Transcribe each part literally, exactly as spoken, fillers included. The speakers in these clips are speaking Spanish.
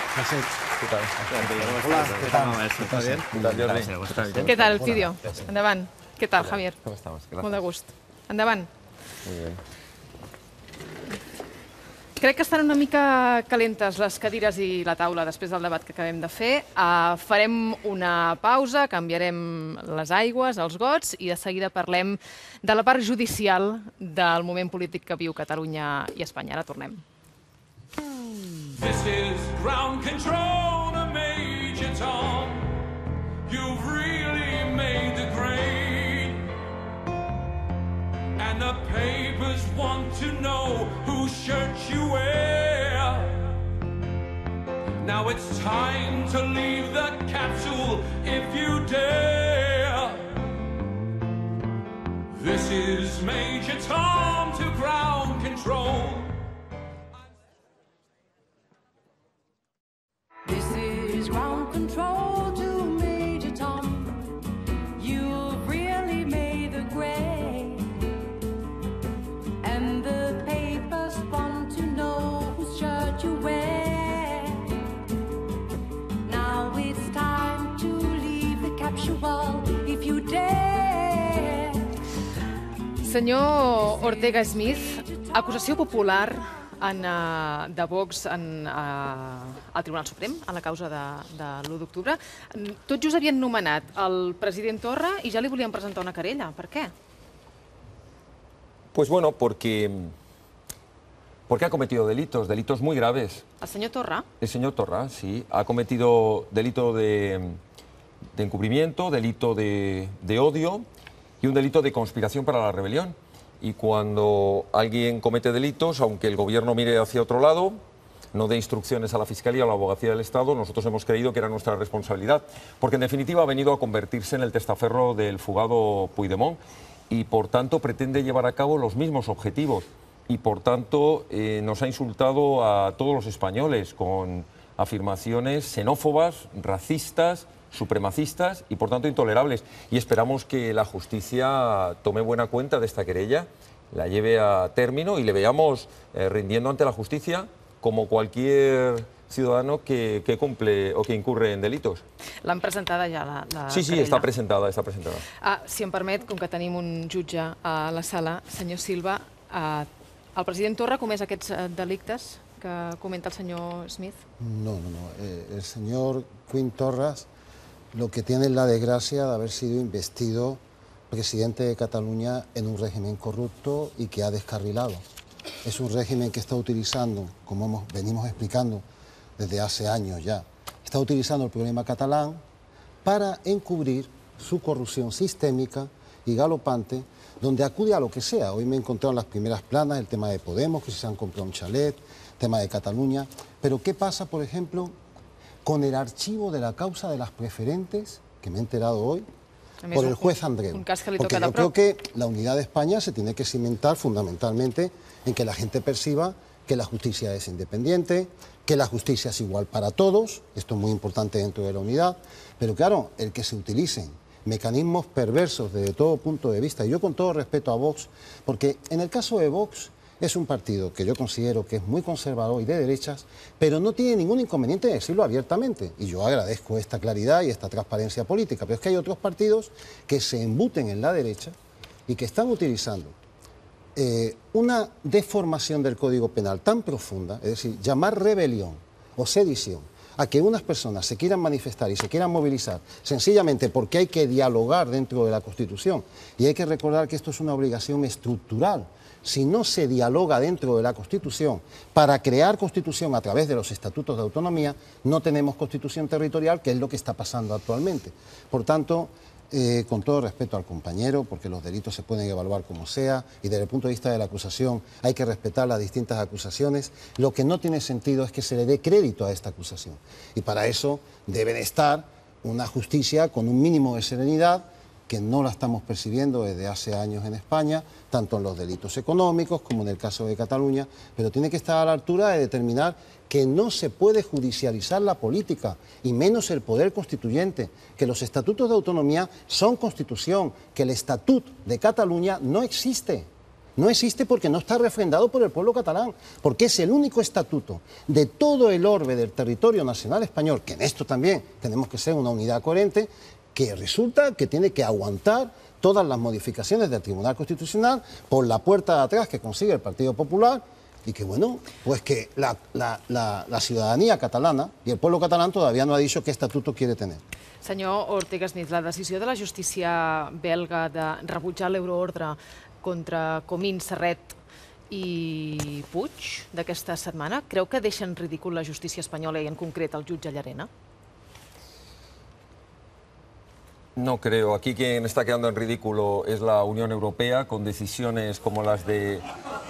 Què tal? Hola, ¿qué tal? ¿Estás bien? ¿Qué tal, Jordi? Què tal, Elcidio? Endavant. Què tal, Javier? ¿Cómo estamos? Molt de gust. Endavant. Muy bien. Crec que estan una mica calentes les cadires i la taula després del debat que acabem de fer. Uh, farem una pausa, canviarem les aigües, els gots, i de seguida parlem de la part judicial del moment polític que viu Catalunya i Espanya. Ara tornem. This is ground control to Major Tom. You've really made the grade. And the papers want to know whose shirt you wear. Now it's time to leave the capsule if you dare. This is Major Tom to ground control. This is ground control to Major Tom. You've really made the grade. And the papers want to know whose shirt you wear. Now it's time to leave the capsule if you dare. Senyor Ortega Smith, acusació popular en, uh, de Vox en, uh, al Tribunal Suprem, en la causa de, de l'u d'octubre. Tot just havien nomenat el president Torra i ja li volien presentar una querella. Per què? Pues bueno, porque, porque ha cometido delitos, delitos muy graves. El senyor Torra? El señor Torra, sí, ha cometido delito de, de encubrimiento, delito de, de odio y un delito de conspiración para la rebelión. Y cuando alguien comete delitos, aunque el gobierno mire hacia otro lado, no dé instrucciones a la Fiscalía o a la Abogacía del Estado, nosotros hemos creído que era nuestra responsabilidad, porque en definitiva ha venido a convertirse en el testaferro del fugado Puigdemont y por tanto pretende llevar a cabo los mismos objetivos y por tanto eh, nos ha insultado a todos los españoles con afirmaciones xenófobas, racistas, supremacistas y por tanto intolerables. Y esperamos que la justicia tome buena cuenta de esta querella, la lleve a término y le veamos eh, rindiendo ante la justicia como cualquier ciudadano que, que cumple o que incurre en delitos. L'han presentada ja, la, la Sí, sí, querella. està presentada, està presentada. Ah, si em permet, com que tenim un jutge a la sala, senyor Silva, ah, el president Torra ha comès aquests eh, delictes que comenta el senyor Smith? No, no, no. Eh, el señor Quim Torras lo que tiene es la desgracia de haber sido investido presidente de Cataluña en un régimen corrupto y que ha descarrilado. Es un régimen que está utilizando, como hemos, venimos explicando desde hace años ya, está utilizando el problema catalán para encubrir su corrupción sistémica y galopante, donde acude a lo que sea. Hoy me he encontrado en las primeras planas el tema de Podemos, que se han comprado un chalet, tema de Cataluña. Pero ¿qué pasa, por ejemplo, con el archivo de la causa de las preferentes, que me he enterado hoy, por el juez Andreu? Un cas que li Porque toca de yo prop. creo que la unidad de España se tiene que cimentar fundamentalmente en que la gente perciba que la justicia es independiente, que la justicia es igual para todos, esto es muy importante dentro de la unidad, pero claro, el que se utilicen mecanismos perversos desde todo punto de vista, y yo con todo respeto a Vox, porque en el caso de Vox es un partido que yo considero que es muy conservador y de derechas, pero no tiene ningún inconveniente en decirlo abiertamente, y yo agradezco esta claridad y esta transparencia política, pero es que hay otros partidos que se embuten en la derecha y que están utilizando eh, una deformación del Código Penal tan profunda, es decir, llamar rebelión o sedición a que unas personas se quieran manifestar y se quieran movilizar sencillamente porque hay que dialogar dentro de la Constitución, y hay que recordar que esto es una obligación estructural. Si no se dialoga dentro de la Constitución para crear Constitución a través de los estatutos de autonomía, no tenemos Constitución territorial, que es lo que está pasando actualmente. Por tanto, eh, con todo respeto al compañero, porque los delitos se pueden evaluar como sea, y desde el punto de vista de la acusación hay que respetar las distintas acusaciones, lo que no tiene sentido es que se le dé crédito a esta acusación. Y para eso debe de estar una justicia con un mínimo de serenidad, que no la estamos percibiendo desde hace años en España, tanto en los delitos económicos como en el caso de Cataluña, pero tiene que estar a la altura de determinar que no se puede judicializar la política, y menos el poder constituyente, que los estatutos de autonomía son constitución, que el estatut de Cataluña no existe. No existe porque no está refrendado por el pueblo catalán, porque es el único estatuto de todo el orbe del territorio nacional español, que en esto también tenemos que ser una unidad coherente, que resulta que tiene que aguantar todas las modificaciones del Tribunal Constitucional por la puerta de atrás que consigue el Partido Popular, y que bueno, pues que la, la, la, la ciudadanía catalana y el pueblo catalán todavía no ha dicho qué estatuto quiere tener. Senyor Ortega Smith, la decisió de la justícia belga de rebutjar l'euroordre contra Comín, Serret i Puig d'aquesta setmana, creu que deixa en ridícul la justícia espanyola i en concret el jutge Llarena? No creo. Aquí quien está quedando en ridículo es la Unión Europea con decisiones como las de...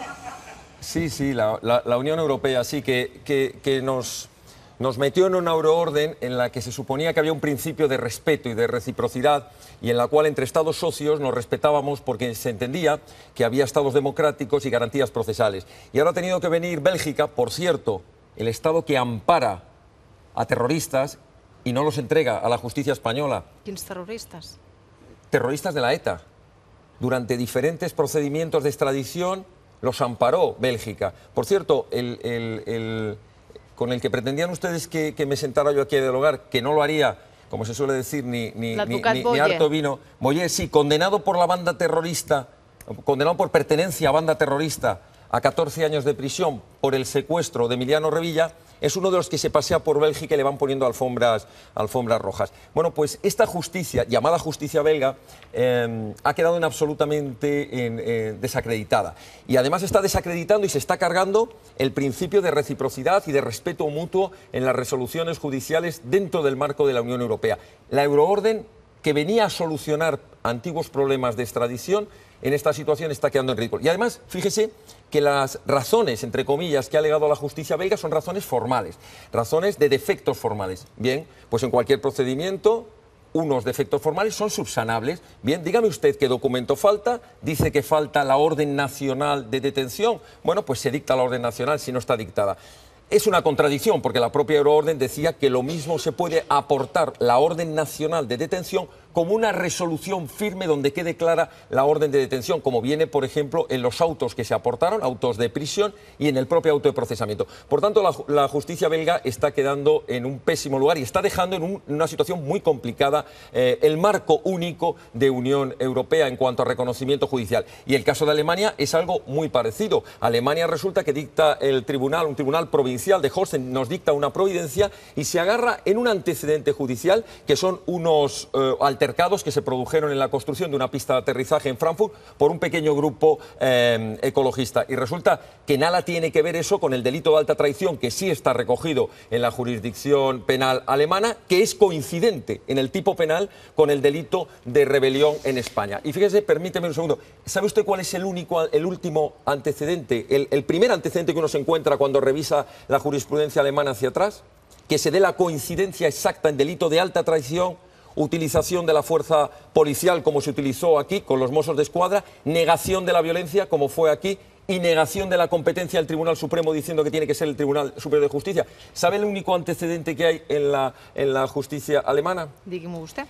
Sí, sí, la, la, la Unión Europea sí que, que, que nos, nos metió en una euroorden en la que se suponía que había un principio de respeto y de reciprocidad y en la cual entre Estados socios nos respetábamos porque se entendía que había Estados democráticos y garantías procesales. Y ahora ha tenido que venir Bélgica, por cierto, el Estado que ampara a terroristas y no los entrega a la justicia española. Quins terroristes? Terroristas de la ETA. Durante diferentes procedimientos de extradición los amparó Bélgica. Por cierto, el, el, el, con el que pretendían ustedes que, que me sentara yo aquí a dialogar, que no lo haría, como se suele decir, ni, ni, ni, ni, ni harto vino. Boyer, sí, condenado por la banda terrorista, condenado por pertenencia a banda terrorista a catorce años de prisión por el secuestro de Emiliano Revilla, es uno de los que se pasea por Bélgica y le van poniendo alfombras, alfombras rojas. Bueno, pues esta justicia, llamada justicia belga, eh, ha quedado en absolutamente en, eh, desacreditada. Y además está desacreditando y se está cargando el principio de reciprocidad y de respeto mutuo en las resoluciones judiciales dentro del marco de la Unión Europea. La euroorden, que venía a solucionar antiguos problemas de extradición, en esta situación está quedando en ridículo. Y además, fíjese que las razones, entre comillas, que ha alegado la justicia belga son razones formales, razones de defectos formales. Bien, pues en cualquier procedimiento, unos defectos formales son subsanables. Bien, dígame usted qué documento falta, dice que falta la orden nacional de detención. Bueno, pues se dicta la orden nacional si no está dictada. Es una contradicción, porque la propia euroorden decía que lo mismo se puede aportar la orden nacional de detención como una resolución firme donde quede clara la orden de detención, como viene, por ejemplo, en los autos que se aportaron, autos de prisión, y en el propio auto de procesamiento. Por tanto, la, la justicia belga está quedando en un pésimo lugar y está dejando en, un, en una situación muy complicada eh, el marco único de Unión Europea en cuanto a reconocimiento judicial. Y el caso de Alemania es algo muy parecido. Alemania resulta que dicta el tribunal, un tribunal provincial de Holstein, nos dicta una providencia y se agarra en un antecedente judicial que son unos eh, altercados que se produjeron en la construcción de una pista de aterrizaje en Frankfurt por un pequeño grupo eh, ecologista. Y resulta que nada tiene que ver eso con el delito de alta traición, que sí está recogido en la jurisdicción penal alemana, que es coincidente en el tipo penal con el delito de rebelión en España. Y fíjese, permíteme un segundo, ¿sabe usted cuál es el único, el último antecedente, el, el primer antecedente que uno se encuentra cuando revisa la jurisprudencia alemana hacia atrás? Que se dé la coincidencia exacta en delito de alta traición, utilización de la fuerza policial como se utilizó aquí con los Mossos de Escuadra, negación de la violencia como fue aquí y negación de la competencia del Tribunal Supremo diciendo que tiene que ser el Tribunal Superior de Justicia. ¿Sabe el único antecedente que hay en la, en la justicia alemana? Dígame usted.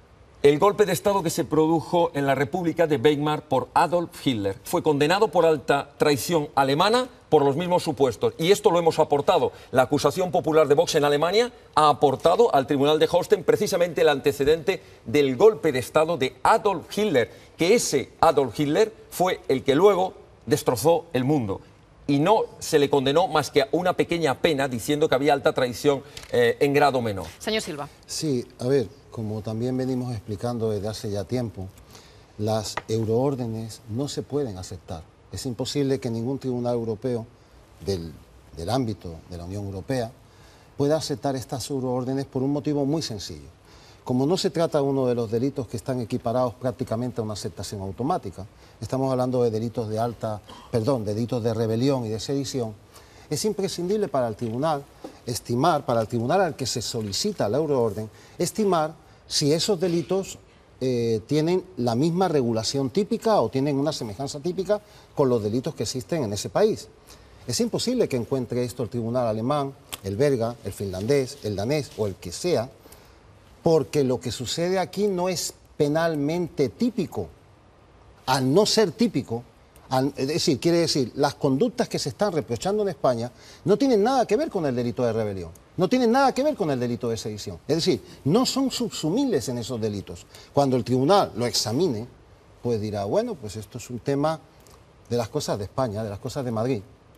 El golpe de Estado que se produjo en la República de Weimar por Adolf Hitler. Fue condenado por alta traición alemana por los mismos supuestos. Y esto lo hemos aportado. La acusación popular de Vox en Alemania ha aportado al Tribunal de Holstein precisamente el antecedente del golpe de Estado de Adolf Hitler, que ese Adolf Hitler fue el que luego destrozó el mundo. Y no se le condenó más que a una pequeña pena diciendo que había alta traición eh, en grado menor. Señor Silva. Sí, a ver, como también venimos explicando desde hace ya tiempo, las euroórdenes no se pueden aceptar. Es imposible que ningún tribunal europeo del, del ámbito de la Unión Europea pueda aceptar estas euroórdenes por un motivo muy sencillo. Como no se trata de uno de los delitos que están equiparados prácticamente a una aceptación automática, estamos hablando de delitos de alta, perdón, delitos de rebelión y de sedición, es imprescindible para el tribunal estimar, para el tribunal al que se solicita la euroorden, estimar si esos delitos eh, tienen la misma regulación típica o tienen una semejanza típica con los delitos que existen en ese país. Es imposible que encuentre esto el tribunal alemán, el belga, el finlandés, el danés o el que sea, porque lo que sucede aquí no es penalmente típico. Al no ser típico, Al, es decir, quiere decir, las conductas que se están reprochando en España no tienen nada que ver con el delito de rebelión, no tienen nada que ver con el delito de sedición. Es decir, no son subsumibles en esos delitos. Cuando el tribunal lo examine, pues dirá, bueno, pues esto es un tema de las cosas de España, de las cosas de Madrid.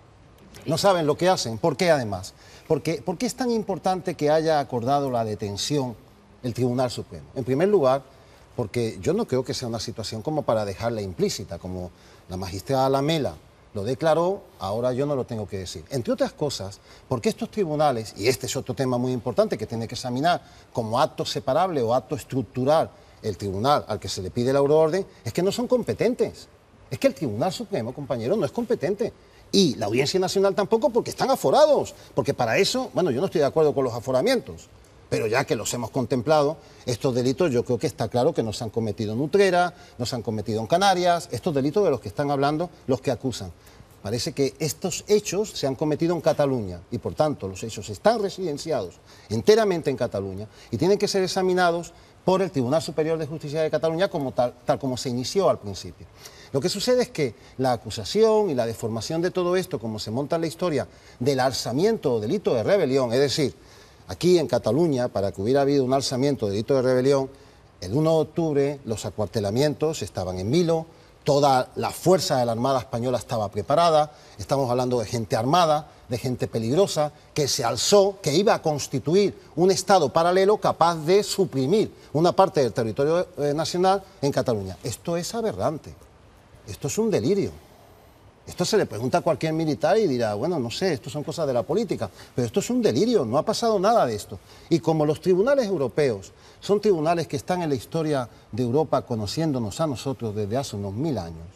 No saben lo que hacen. ¿Por qué además? Porque, ¿por qué es tan importante que haya acordado la detención el Tribunal Supremo? En primer lugar, porque yo no creo que sea una situación como para dejarla implícita, como la magistrada Lamela lo declaró, ahora yo no lo tengo que decir. Entre otras cosas, porque estos tribunales, y este es otro tema muy importante que tiene que examinar como acto separable o acto estructural el tribunal al que se le pide la euroorden, es que no son competentes. Es que el Tribunal Supremo, compañero, no es competente. Y la Audiencia Nacional tampoco, porque están aforados. Porque para eso, bueno, yo no estoy de acuerdo con los aforamientos, pero ya que los hemos contemplado, estos delitos yo creo que está claro que no se han cometido en Utrera, no se han cometido en Canarias, estos delitos de los que están hablando los que acusan. Parece que estos hechos se han cometido en Cataluña y por tanto los hechos están residenciados enteramente en Cataluña y tienen que ser examinados por el Tribunal Superior de Justicia de Cataluña como tal, tal como se inició al principio. Lo que sucede es que la acusación y la deformación de todo esto, como se monta en la historia del alzamiento o delito de rebelión, es decir, aquí en Cataluña, para que hubiera habido un alzamiento de delito de rebelión, el uno de octubre los acuartelamientos estaban en vilo, toda la fuerza de la Armada Española estaba preparada, estamos hablando de gente armada, de gente peligrosa, que se alzó, que iba a constituir un Estado paralelo capaz de suprimir una parte del territorio eh, nacional en Cataluña. Esto es aberrante, esto es un delirio. Esto se le pregunta a cualquier militar y dirá, bueno, no sé, esto son cosas de la política, pero esto es un delirio, no ha pasado nada de esto. Y como los tribunales europeos son tribunales que están en la historia de Europa conociéndonos a nosotros desde hace unos mil años,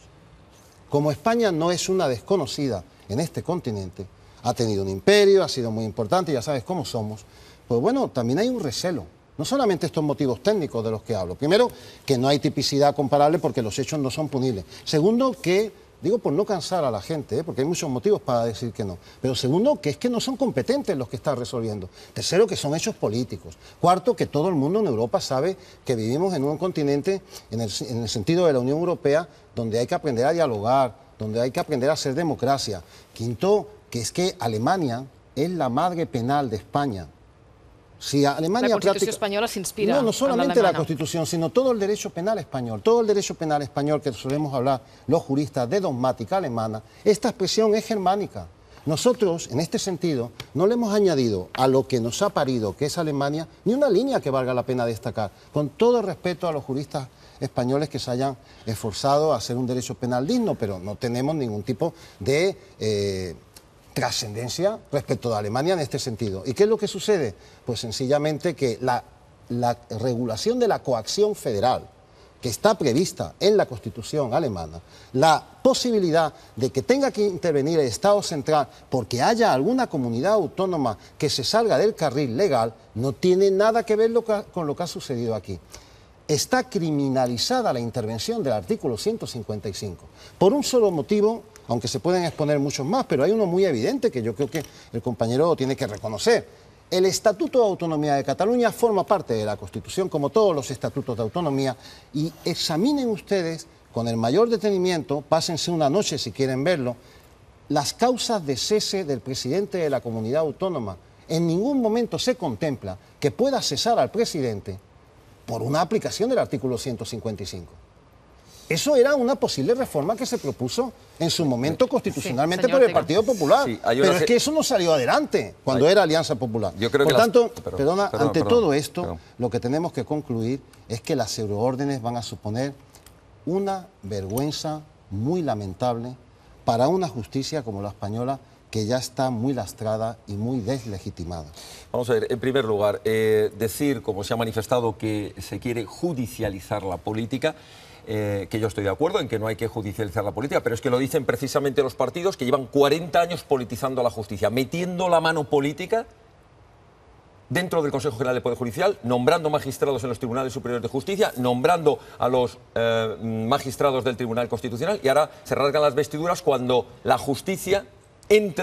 como España no es una desconocida en este continente, ha tenido un imperio, ha sido muy importante, ya sabes cómo somos, pues bueno, también hay un recelo. No solamente estos motivos técnicos de los que hablo. Primero, que no hay tipicidad comparable porque los hechos no son punibles. Segundo, que... digo por no cansar a la gente, ¿eh? Porque hay muchos motivos para decir que no. Pero segundo, que es que no son competentes los que están resolviendo. Tercero, que son hechos políticos. Cuarto, que todo el mundo en Europa sabe que vivimos en un continente, en el, en el sentido de la Unión Europea, donde hay que aprender a dialogar, donde hay que aprender a hacer democracia. Quinto, que es que Alemania es la madre penal de España. Si Alemania la Constitució práctica... espanyola s'inspira No, no solamente en la Constitución, sino todo el derecho penal español. Todo el derecho penal español que solemos hablar los juristas de dogmática alemana, esta expresión es germánica. Nosotros, en este sentido, no le hemos añadido a lo que nos ha parido, que es Alemania, ni una línea que valga la pena destacar, con todo respeto a los juristas españoles que se hayan esforzado a hacer un derecho penal digno, pero no tenemos ningún tipo de... Eh, trascendencia respecto de Alemania en este sentido. ¿Y qué es lo que sucede? Pues sencillamente que la, la regulación de la coacción federal que está prevista en la Constitución alemana, la posibilidad de que tenga que intervenir el Estado central porque haya alguna comunidad autónoma que se salga del carril legal, no tiene nada que ver lo que, con lo que ha sucedido aquí. Está criminalizada la intervención del artículo ciento cincuenta y cinco, por un solo motivo, aunque se pueden exponer muchos más, pero hay uno muy evidente que yo creo que el compañero tiene que reconocer. El Estatuto de Autonomía de Cataluña forma parte de la Constitución, como todos los estatutos de autonomía, y examinen ustedes con el mayor detenimiento, pásense una noche si quieren verlo, las causas de cese del presidente de la comunidad autónoma. En ningún momento se contempla que pueda cesar al presidente por una aplicación del artículo ciento cincuenta y cinco. Eso era una posible reforma que se propuso en su momento constitucionalmente sí, por el Ortega. Partido Popular. Sí, hay una pero es se... que eso no salió adelante cuando hay... era Alianza Popular. Yo creo por que tanto, las... perdón, perdona, perdón, ante perdón, todo esto, perdón. lo que tenemos que concluir es que las euroórdenes van a suponer una vergüenza muy lamentable para una justicia como la española, que ya está muy lastrada y muy deslegitimada. Vamos a ver, en primer lugar, eh, decir, como se ha manifestado, que se quiere judicializar la política, eh, que yo estoy de acuerdo en que no hay que judicializar la política, pero es que lo dicen precisamente los partidos que llevan cuarenta años politizando la justicia, metiendo la mano política dentro del Consejo General del Poder Judicial, nombrando magistrados en los Tribunales Superiores de Justicia, nombrando a los eh, magistrados del Tribunal Constitucional, y ahora se rasgan las vestiduras cuando la justicia entra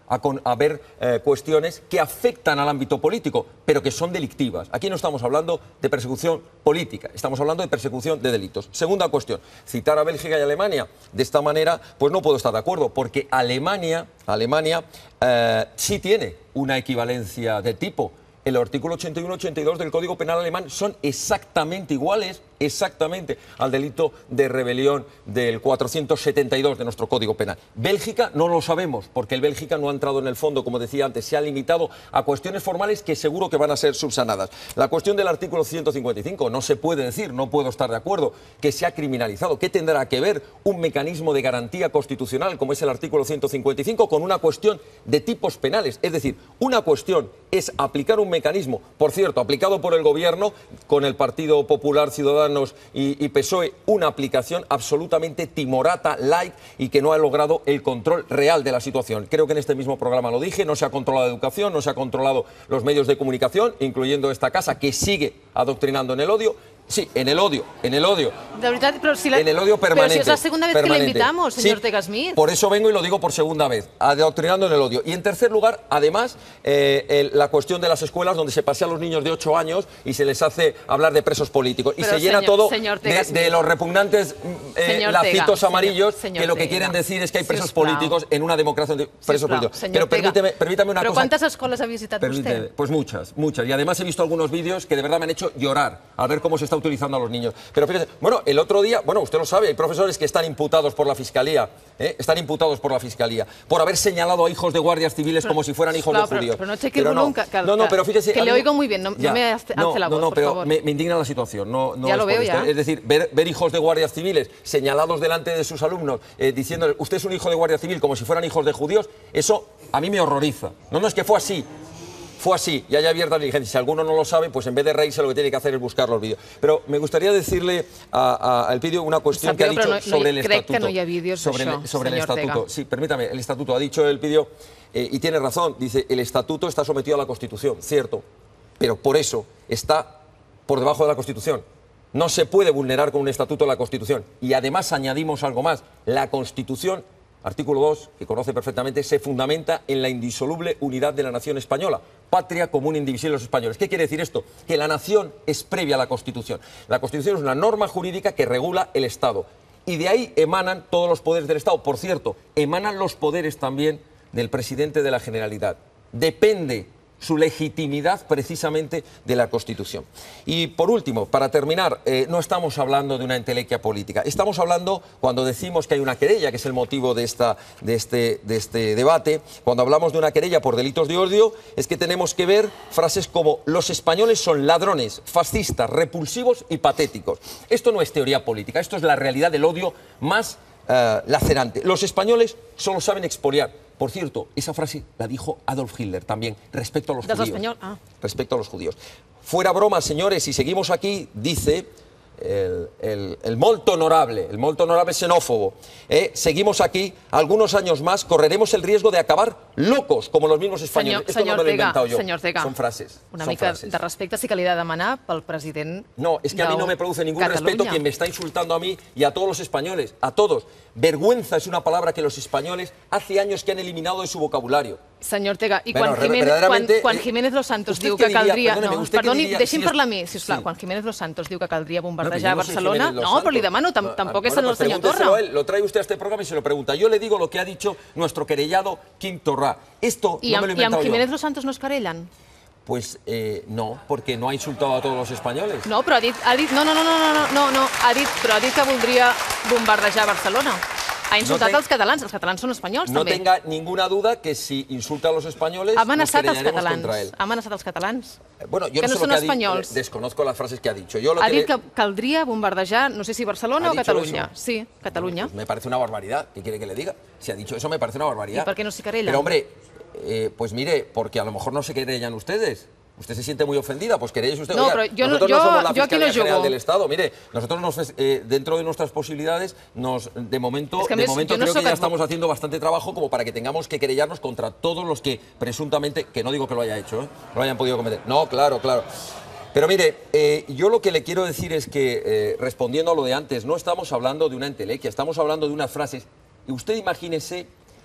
a, con, a ver eh, cuestiones que afectan al ámbito político, pero que son delictivas. Aquí no estamos hablando de persecución política, estamos hablando de persecución de delitos. Segunda cuestión, citar a Bélgica y Alemania de esta manera, pues no puedo estar de acuerdo, porque Alemania, Alemania eh, sí tiene una equivalencia de tipo. El artículo ochenta y uno y ochenta y dos del Código Penal alemán son exactamente iguales, exactamente, al delito de rebelión del cuatrocientos setenta y dos de nuestro Código Penal. Bélgica no lo sabemos, porque el Bélgica no ha entrado en el fondo, como decía antes, se ha limitado a cuestiones formales que seguro que van a ser subsanadas. La cuestión del artículo ciento cincuenta y cinco, no se puede decir, no puedo estar de acuerdo, que se ha criminalizado. ¿Qué tendrá que ver un mecanismo de garantía constitucional, como es el artículo ciento cincuenta y cinco, con una cuestión de tipos penales? Es decir, una cuestión es aplicar un mecanismo, por cierto, aplicado por el Gobierno, con el Partido Popular, Ciudadanos y, y P S O E, una aplicación absolutamente timorata, light, y que no ha logrado el control real de la situación. Creo que en este mismo programa lo dije, no se ha controlado la educación, no se ha controlado los medios de comunicación, incluyendo esta casa, que sigue adoctrinando en el odio. Sí, en el odio, en el odio. De verdad, pero si la, en el odio permanente. Pero si es la segunda vez permanente. que le invitamos, señor Sí, Tega Smith. Por eso vengo y lo digo por segunda vez, adoctrinando en el odio. Y en tercer lugar, además, eh, el, la cuestión de las escuelas donde se pasea a los niños de ocho años y se les hace hablar de presos políticos. Y pero se llena señor, todo señor de, de los repugnantes eh, lacitos Tega, amarillos señor, señor que lo que Tega. quieren decir es que hay presos Sisplau. políticos en una democracia de presos Sisplau, políticos. señor Pero Tega. permíteme, permítame una ¿Pero cosa. cuántas escuelas ha visitat Permíteme, usted? pues muchas, muchas. Y además he visto algunos vídeos que de verdad me han hecho llorar al ver cómo se está utilizando a los niños. Pero fíjese, bueno, el otro día, bueno, usted lo sabe, hay profesores que están imputados por la Fiscalía, ¿eh? están imputados por la Fiscalía, por haber señalado a hijos de guardias civiles Pero, como si fueran hijos claro, de judíos. Pero, pero no cheque el volumen, que, que, no, no, pero fíjese, que le a mí- oigo muy bien, no, Ya. no me hace no, la voz, no, no, por pero favor. me, me indigna la situación. No, no Ya es lo por veo, esto. ya. Es decir, ver, ver hijos de guardias civiles señalados delante de sus alumnos, eh, diciendo, usted es un hijo de guardia civil como si fueran hijos de judíos, eso a mí me horroriza. No, no, es que fue así. Fue así, y hay abierta diligencia. Si alguno no lo sabe, pues en vez de reírse lo que tiene que hacer es buscar los vídeos. Pero me gustaría decirle a, a, al vídeo una cuestión Sàpiga, que ha dicho però no- no hi- sobre el crec estatuto. que no hi ha vídeos sobre d'això, el, sobre el senyor estatuto. Tega. Sí, permítame, el estatuto. Ha dicho el vídeo, eh, y tiene razón, dice, el estatuto está sometido a la Constitución, cierto, pero por eso está por debajo de la Constitución. No se puede vulnerar con un estatuto la Constitución. Y además añadimos algo más, la Constitución, artículo dos, que conoce perfectamente, se fundamenta en la indisoluble unidad de la nación española, patria común indivisible de los españoles. ¿Qué quiere decir esto? Que la nación es previa a la Constitución. La Constitución es una norma jurídica que regula el Estado. Y de ahí emanan todos los poderes del Estado. Por cierto, emanan los poderes también del presidente de la Generalidad. Depende su legitimidad precisamente de la Constitución. Y por último, para terminar, eh, no estamos hablando de una entelequia política. Estamos hablando, cuando decimos que hay una querella, que es el motivo de, esta, de, este, de este debate, cuando hablamos de una querella por delitos de odio, es que tenemos que ver frases como los españoles son ladrones, fascistas, repulsivos y patéticos. Esto no es teoría política, esto es la realidad del odio más eh, lacerante. Los españoles solo saben expoliar. Por cierto, esa frase la dijo Adolf Hitler también, respecto a los Dels judíos. espanyol- ah. Respecto a los judíos. Fuera broma, señores, si seguimos aquí, dice el, el, el molto honorable, el molto honorable xenófobo, eh, seguimos aquí, algunos años más, correremos el riesgo de acabar locos, como los mismos españoles. Senyor, Esto no senyor me lo he Tega, inventado yo. senyor Tega, Son frases. una son mica frases. de respecte sí que li he de demanar pel president No, es que a mí no me produce ningún Catalunya. respeto quien me está insultando a mí y a todos los españoles, a todos. Vergüenza es una palabra que los españoles hace años que han eliminado de su vocabulario. Senyor Tega, i Bueno, quan, Jiménez, quan, verdaderamente, quan eh, Jiménez Los Santos ¿usted diu qué que diría? caldria... Perdóneme, no, ¿usted qué perdoni, diría deixi'm si es- parlar a mi, sisplau. Sí. Quan Jiménez Los Santos diu que caldria No, bombardejar pero yo no soy Barcelona... Jiménez Los No, Santos. però li demano, tam No, tampoc bueno, és el pues senyor pregúnteselo Torra. a él. Lo trae usted a este programa y se lo pregunta. Yo le digo lo que ha dicho nuestro querellado Quim Torra. Esto I no amb, me lo he i amb inventado Jiménez yo. Los Santos no es querellen? Pues eh, no, porque no ha insultado a todos los españoles. No, però ha dit... Ha dit no, no, no, no, no, no, no, ha dit, però ha dit que voldria bombardejar Barcelona. Ha insultat No ten- els catalans, els catalans són espanyols, No també. tenga ninguna duda que si insulta a los españoles, Ha nos amenaçat els querellaremos catalans. contra él. Ha amenaçat els catalans. Eh, Bueno, yo que no, no sé lo són que ha dicho, espanyols. eh, desconozco las frases que ha dicho. Yo lo Ha que dit le- que caldria bombardejar, no sé si Barcelona ¿Ha o dicho Catalunya. eso? Sí, Catalunya. Pues me parece una barbaridad. ¿Qué quiere que le diga? Si ha dicho eso, me parece una barbaridad. ¿Y por qué no se querellan? Pero, hombre, eh, pues mire, porque a lo mejor no se querellan ustedes. Usted se siente muy ofendida, pues querellas usted. No, Oiga, pero yo no- nosotros yo- no somos la yo aquí no Fiscalía General jugo. del Estado. Mire, nosotros nos, eh, dentro de nuestras posibilidades, nos, de momento, Es que a de més, momento yo no creo que soc ya advo- estamos haciendo bastante trabajo como para que tengamos que querellarnos contra todos los que presuntamente, que no digo que lo haya hecho, ¿eh? lo hayan podido cometer. No, claro, claro. Pero mire, eh, yo lo que le quiero decir es que, eh, respondiendo a lo de antes, no estamos hablando de una entelequia, estamos hablando de unas frases. Y usted imagínese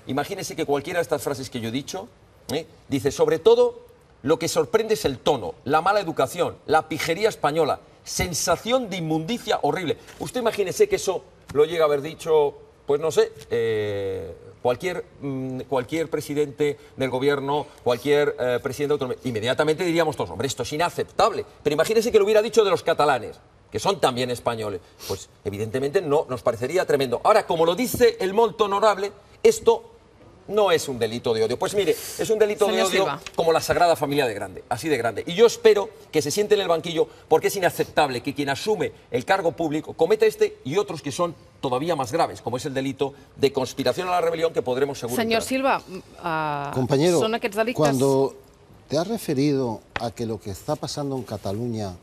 imagínese que cualquiera de estas frases que yo he dicho, ¿eh? dice, sobre todo, lo que sorprende es el tono, la mala educación, la pijería española, sensación de inmundicia horrible. Usted imagínese que eso lo llega a haber dicho, pues no sé, eh, cualquier, mmm, cualquier presidente del gobierno, cualquier eh, presidente autonómico. Inmediatamente diríamos todos, hombre, esto es inaceptable. Pero imagínese que lo hubiera dicho de los catalanes, que son también españoles. Pues evidentemente no, nos parecería tremendo. Ahora, como lo dice el molto honorable, esto no es un delito de odio. Pues mire, es un delito Señor de odio Silva. como la Sagrada Familia de grande, así de grande. Y yo espero que se siente en el banquillo, porque es inaceptable que quien asume el cargo público cometa este y otros que son todavía más graves, como es el delito de conspiración a la rebelión, que podremos seguro Senyor entrar. Silva, uh, Compañero, són aquests delictes... cuando te has referido a que lo que está pasando en Cataluña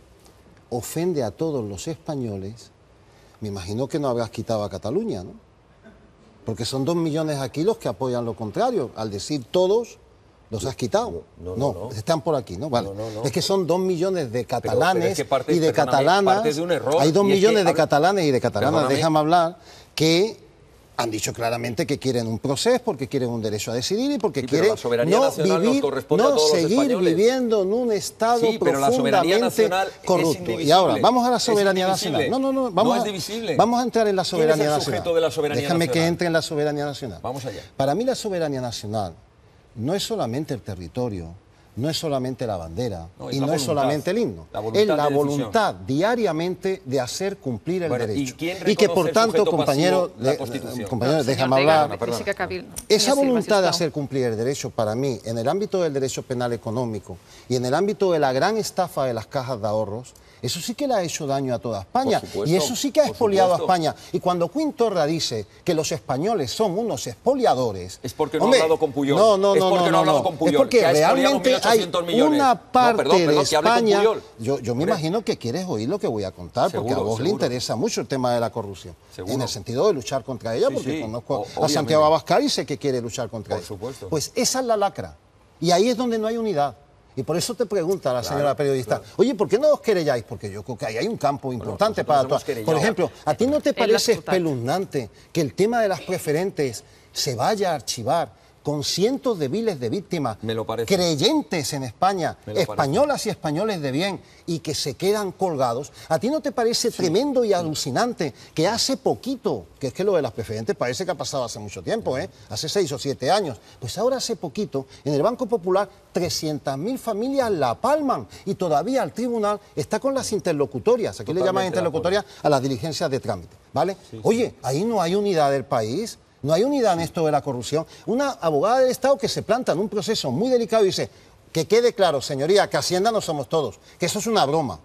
ofende a todos los españoles, me imagino que no habrás quitado a Cataluña, ¿no? Porque son dos millones aquí los que apoyan lo contrario. Al decir todos, los has quitado. No, no, No, no, no. están por aquí, ¿no? Vale. No, no, no. Es que son dos millones de catalanes pero es que parte- y de perdóname, catalanas. parte de un error. Hay dos Y es millones que, de a ver, catalanes y de catalanas, perdóname. déjame hablar, que han dicho claramente que quieren un proceso, porque quieren un derecho a decidir y porque Sí, pero quieren la soberanía no nacional nos vivir, corresponde a no todos los seguir españoles. viviendo en un estado Sí, pero la soberanía profundamente nacional es corrupto. indivisible. Y ahora, vamos a la Es soberanía indivisible. nacional. No, no, no, vamos, No es a, divisible. vamos a entrar en la ¿Quién es el soberanía sujeto nacional. de la soberanía Déjame que nacional? entre en la soberanía nacional. Vamos allá. Para mí la soberanía nacional no es solamente el territorio, no es solamente la bandera No, es y la no es voluntad. solamente el himno. La voluntad es la de decisión. voluntad diariamente de hacer cumplir el Bueno, ¿y derecho. quién Y que reconoce por el tanto, sujeto compañero, pasivo? La de- Constitución. compañero, No, señor déjame Ortega, hablar. deixi que acabi. Esa Senyor Silva, voluntad de sisplau. hacer cumplir el derecho, para mí, en el ámbito del derecho penal económico y en el ámbito de la gran estafa de las cajas de ahorros, eso sí que le ha hecho daño a toda España. Por supuesto, Y eso sí que ha por expoliado a supuesto. España. Y cuando Quim Torra dice que los españoles son unos expoliadores... Es porque no ha hombre, hablado con Puyol. No, no, Es no, porque no, no ha hablado no. con Puyol, Es porque que ha expoliado realmente mil hay ochocientos millones. una No, parte perdón, perdón, de que hable con España... Puyol. Yo, yo me Hombre. imagino que quieres oír lo que voy a contar, porque a Seguro, vos le seguro. interesa mucho el tema de la corrupción. Seguro. En el sentido de luchar contra ella, Sí, porque sí, conozco o- a obviamente. Santiago Abascal y sé que quiere luchar contra Por ella. supuesto. Pues esa es la lacra. Y ahí es donde no hay unidad. Y por eso te pregunta la Claro, señora periodista, claro. oye, ¿por qué no os querelláis? Porque yo creo que ahí hay un campo importante nosotros para nos hemos todas. querellado. Por ejemplo, ¿a ti no te Él lo ha parece escoltat. espeluznante que el tema de las preferentes se vaya a archivar con cientos de miles de víctimas, Me lo parece. creyentes en España, Me lo parece. españolas y españoles de bien, y que se quedan colgados? ¿A ti no te parece tremendo y alucinante que hace poquito, que es que lo de las preferentes parece que ha pasado hace mucho tiempo, ¿eh? hace seis o siete años, pues ahora hace poquito, en el Banco Popular, trescientas mil familias la palman y todavía el tribunal está con las interlocutorias, aquí le llaman Totalmente de acuerdo. interlocutorias a las diligencias de trámite, ¿vale? Oye, ahí no hay unidad del país. No hay unidad en esto de la corrupción. Una abogada del Estado que se planta en un proceso muy delicado y dice, que quede claro, señoría, que Hacienda no somos todos, que eso es una broma.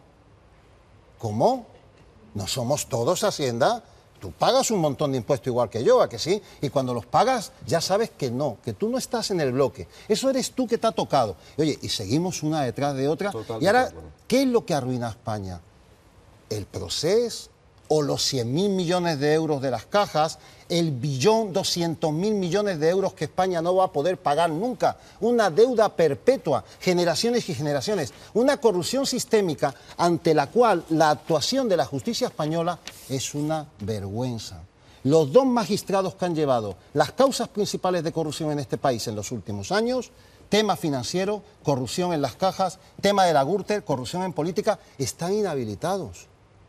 ¿Cómo? ¿No somos todos Hacienda? Tú pagas un montón de impuestos igual que yo, ¿a que sí? Y cuando los pagas ya sabes que no, que tú no estás en el bloque. Eso eres tú que te ha tocado. Y, oye, y seguimos una detrás de otra. Totalmente Y ahora, de acuerdo. ¿qué es lo que arruina a España? ¿El proceso o los cien mil millones de euros de las cajas, el billón doscientos mil millones de euros que España no va a poder pagar nunca? Una deuda perpetua, generaciones y generaciones, una corrupción sistémica ante la cual la actuación de la justicia española es una vergüenza. Los dos magistrados que han llevado las causas principales de corrupción en este país en los últimos años, tema financiero, corrupción en las cajas, tema de la Gürtel, corrupción en política, están inhabilitados.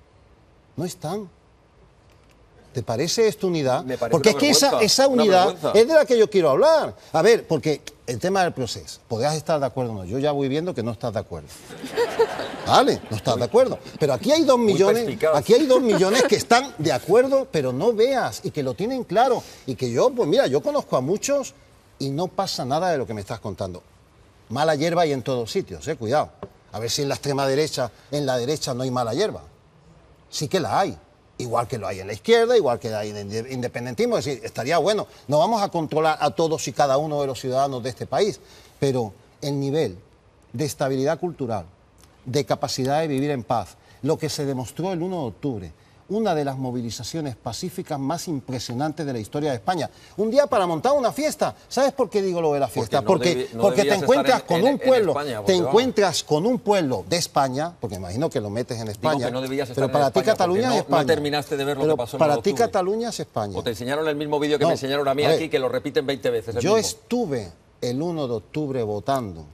No están. ¿Te parece esto unidad? Me parece Porque es una que esa, vergüenza, esa una unidad vergüenza. es de la que yo quiero hablar. A ver, porque el tema del proceso, podrás estar de acuerdo o no. Yo ya voy viendo que no estás de acuerdo. Vale, no estás de acuerdo. Pero aquí hay dos millones, perspicaz. aquí hay dos millones que están de acuerdo, pero no veas y que lo tienen claro. Y que yo, pues mira, yo conozco a muchos y no pasa nada de lo que me estás contando. Mala hierba hay en todos sitios, eh, cuidado. A ver si en la extrema derecha, en la derecha no hay mala hierba. Sí que la hay. Igual que lo hay en la izquierda, igual que hay en el independentismo. Es decir, estaría bueno. No vamos a controlar a todos y cada uno de los ciudadanos de este país, pero el nivel de estabilidad cultural, de capacidad de vivir en paz, lo que se demostró el uno de octubre, una de las movilizaciones pacíficas más impresionantes de la historia de España. Un día para montar una fiesta. ¿Sabes por qué digo lo de la fiesta? Porque no porque debi- no porque te debías encuentras estar en- con en- un pueblo, en España, te porque, vamos. encuentras con un pueblo de España, porque imagino que lo metes en España, que no debías estar pero en para ti España Cataluña porque es no- España. no terminaste de ver lo Pero que pasó en para nueve de ti octubre. Cataluña es España. O te enseñaron el mismo vídeo que No, me enseñaron a mí a ver, aquí, que lo repiten veinte veces. el Yo mismo. estuve el uno de octubre votando.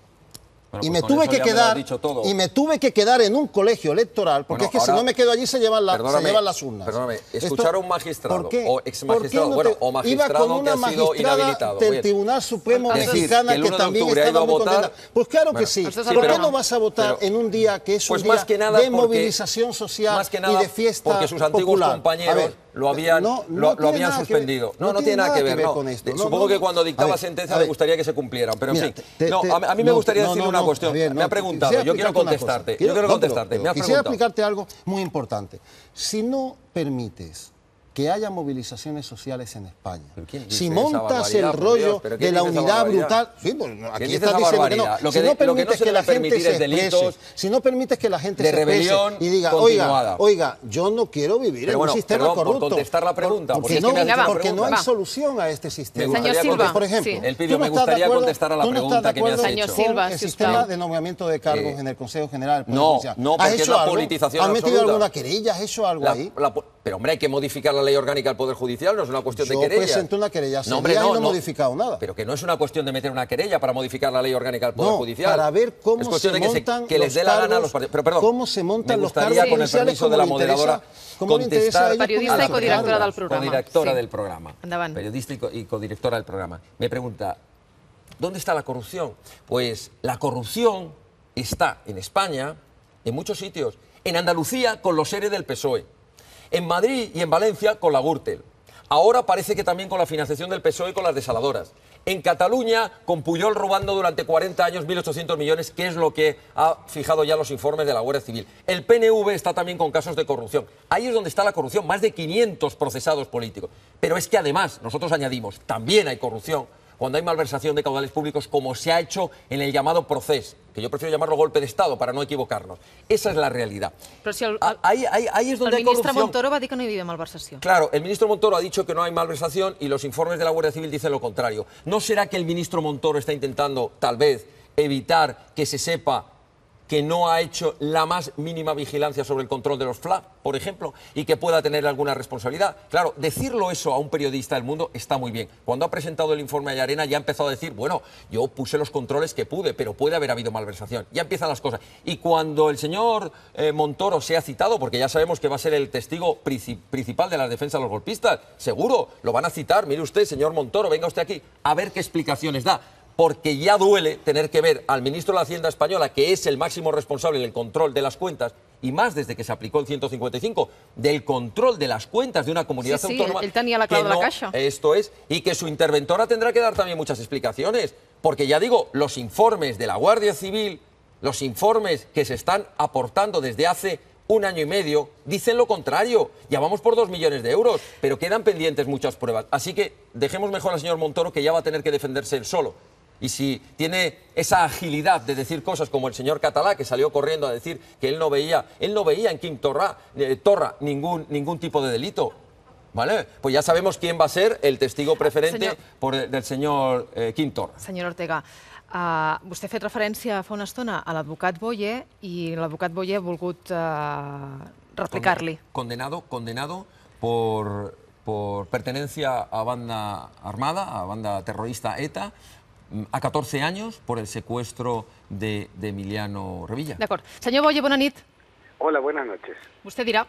Bueno, Y pues me con tuve eso que ya me lo quedar has dicho todo. y me tuve que quedar en un colegio electoral porque Bueno, es que si ahora- no me quedo allí se llevan, la, se Perdóname, llevan las urnas. Perdóname, Esto- escuchar a un magistrado ¿por qué? o ¿Por qué exmagistrado, no bueno, te- o magistrado iba con una que ha sido magistrada inhabilitado. del Bien. Tribunal Supremo Decir, mexicana que el que uno de también octubre ha estaba ido a muy votar. condenada. Pues claro Bueno, que sí. esto es ¿Por el qué programa. no vas a votar Pero- en un día que es Pues un día más que nada de porque- movilización social más que nada y de fiesta porque sus antiguos popular? compañeros A ver, lo habían, no- lo, no lo tiene habían nada que ver- suspendido. No, no, tiene nada que ver, no. con esto. De- No, Supongo no, que no. cuando A dictaba ver, sentencia a le ver. gustaría que se cumplieran, pero Mira, en fin. te- no, te- a, a mí me no, gustaría no, decir no, una no, cuestión. Javier, me ha no, preguntado, quisiera yo quiero explicarte una cosa. contestarte. Quiero- Yo quiero no, pero- contestarte. pero Me has quisiera preguntado. explicarte algo muy importante. Si no permites que haya movilizaciones sociales en España, ¿Pero quién dice si esa montas barbaridad, el por rollo Dios? ¿Pero de quién la dice esa unidad barbaridad? brutal, sí, pues aquí ¿Quién dice estás esa diciendo que no. barbaridad? Lo Si que no de- lo que no permites se que la debe gente permitir se es delitos exprese, si no permites que la gente de se exprese rebelión y diga, continuada. oiga, oiga, yo no quiero vivir Pero en bueno, un sistema perdón, por corrupto. contestar la pregunta, Porque, porque es no, que me has hecho la porque no hay pregunta. Va. solución a este Me sistema. gustaría Señor Silva, Por ejemplo, sí. El ¿tú Pillo, no me estás de gustaría acuerdo- contestar a la tú no estás pregunta de que me has acuerdo Señor hecho. Silva, con el si us sistema plau. de nombramiento de cargos Eh, en el Consejo General del Poder no, Judicial? no, ¿Has porque es hecho la algo? politización ¿Has metido absoluta. alguna querella? ¿Has hecho algo La- ahí? la- pero hombre, hay que modificar la ley orgánica del Poder Judicial, no es una cuestión Yo de querella. presenté una querella hace no, hombre, días no, y no he no. modificado nada. Pero que no es una cuestión de meter una querella para modificar la ley orgánica del Poder No, Judicial. para ver cómo es cuestión se de que, montan que les los dé la gana a cargos, los partidos. Pero perdón, cómo se montan me los gustaría, cargos con el judiciales, permiso cómo de la le interesa- moderadora, cómo le interesa a contestar ellos Periodista a la y codirectora pregunta. del programa. Codirectora Sí. del programa. Endavant. Periodista y co- y codirectora del programa. Me pregunta, ¿dónde está la corrupción? Pues la corrupción está en España, en muchos sitios. En Andalucía, con los seres del P S O E. En Madrid y en Valencia, con la Gürtel. Ahora parece que también con la financiación del P S O E y con las desaladoras. En Cataluña, con Puyol robando durante cuarenta años mil ochocientos millones, que es lo que ha fijado ya los informes de la Guardia Civil. El P N V está también con casos de corrupción. Ahí es donde está la corrupción, más de quinientos procesados políticos. Pero es que además, nosotros añadimos, también hay corrupción cuando hay malversación de caudales públicos, como se ha hecho en el llamado Procés, que yo prefiero llamarlo golpe de Estado para no equivocarnos. Esa es la realidad. Però si el, Ah, Ahí, ahí, ahí es donde el hay ministre corrupción. Montoro va dir que no hi havia malversació. Claro, el ministro Montoro ha dicho que no hay malversación y los informes de la Guardia Civil dicen lo contrario. ¿No será que el ministro Montoro está intentando, tal vez, evitar que se sepa que no ha hecho la más mínima vigilancia sobre el control de los F L A, por ejemplo, y que pueda tener alguna responsabilidad? Claro, decirlo eso a un periodista del Mundo está muy bien. Cuando ha presentado el informe a Llarena ya ha empezado a decir, bueno, yo puse los controles que pude, pero puede haber habido malversación. Ya empiezan las cosas. Y cuando el señor eh, Montoro sea citado, porque ya sabemos que va a ser el testigo princi- principal de la defensa de los golpistas, seguro, lo van a citar. Mire usted, señor Montoro, venga usted aquí a ver qué explicaciones da. Porque ya duele tener que ver al ministro de la Hacienda española, que es el máximo responsable del control de las cuentas, y más desde que se aplicó el ciento cincuenta y cinco, del control de las cuentas de una comunidad Sí, sí, autónoma. él tenía la clau que de la no- caixa. Esto es, y que su interventora tendrá que dar también muchas explicaciones. Porque ya digo, los informes de la Guardia Civil, los informes que se están aportando desde hace un año y medio, dicen lo contrario. Ya vamos por dos millones de euros, pero quedan pendientes muchas pruebas. Así que dejemos mejor al señor Montoro, que ya va a tener que defenderse él solo. Y si tiene esa agilidad de decir cosas como el señor Catalá, que salió corriendo a decir que él no veía, él no veía en Quim Torra, eh, Torra ningún, ningún tipo de delito, ¿vale? Pues ya sabemos quién va a ser el testigo preferente Senyor- por el- del señor eh, Quim Torra. Senyor Ortega, uh, vostè ha fet referència fa una estona a l'advocat Boye i l'advocat Boye ha volgut uh, replicar-li. Condenado, condenado por, por pertenencia a banda armada, a banda terrorista ETA, mm, a catorce años por el secuestro de, de Emiliano Revilla. D'acord. Senyor Boye, bona nit. Hola, buenas noches. Vostè dirà.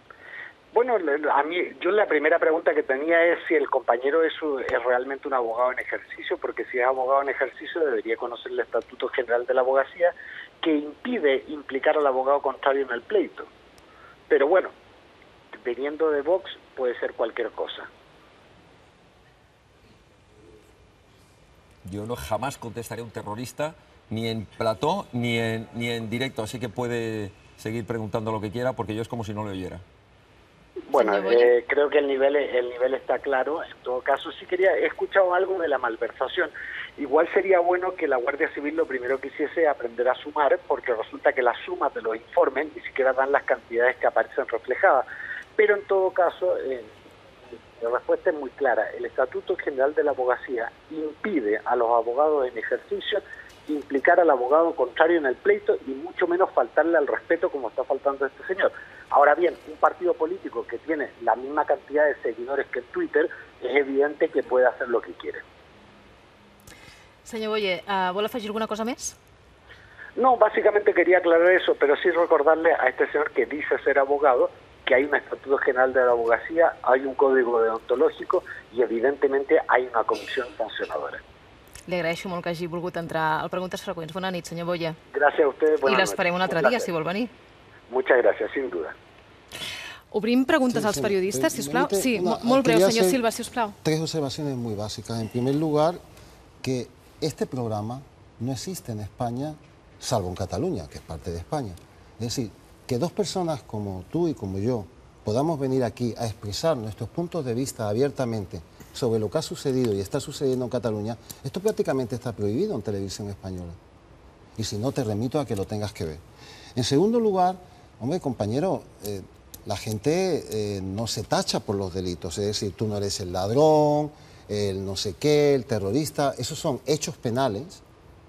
Bueno, le- a mí, yo la primera pregunta que tenía es si el compañero es, un- es realmente un abogado en ejercicio, porque si es abogado en ejercicio debería conocer el Estatuto General de la Abogacía, que impide implicar al abogado contrario en el pleito. Pero bueno, viniendo de Vox puede ser cualquier cosa. Yo no jamás contestaré a un terrorista, ni en plató, ni en, ni en directo, así que puede seguir preguntando lo que quiera, porque yo es como si no le oyera. Bueno, Señor Boye. eh, creo que el nivel el nivel está claro. En todo caso, sí quería, he escuchado algo de la malversación. Igual sería bueno que la Guardia Civil lo primero que hiciese aprender a sumar, porque resulta que las sumas de los informes ni siquiera dan las cantidades que aparecen reflejadas. pero en todo caso, eh, la respuesta es muy clara. El Estatuto General de la Abogacía impide a los abogados en ejercicio implicar al abogado contrario en el pleito y mucho menos faltarle al respeto como está faltando a este señor. Ahora bien, un partido político que tiene la misma cantidad de seguidores que en Twitter, es evidente que puede hacer lo que quiere. Senyor Boye, uh, vol afegir alguna cosa més? No, básicamente quería aclarar eso, pero sí recordarle a este señor que dice ser abogado que hay un Estatuto General de la Abogacía, hay un código deontológico y evidentemente hay una comisión sancionadora. Li agraeixo molt que hagi volgut entrar al Preguntes Freqüents. Bona nit, senyor Boye. Gracias a ustedes. I l'esperem un altre dia, si vol venir. Muchas gracias, sin duda. Obrim preguntes Sí, als sí. periodistes, si us plau. Permite Sí, una- molt breu, quería senyor hacer Silva, si us plau. Tres observaciones muy básicas. En primer lugar, que este programa no existe en España, salvo en Cataluña, que es parte de España. Es decir, que dos personas como tú y como yo podamos venir aquí a expresar nuestros puntos de vista abiertamente sobre lo que ha sucedido y está sucediendo en Cataluña, esto prácticamente está prohibido en televisión española. Y si no, te remito a que lo tengas que ver. En segundo lugar, hombre, compañero, eh, la gente eh, no se tacha por los delitos, es decir, tú no eres el ladrón, el no sé qué, el terrorista, esos son hechos penales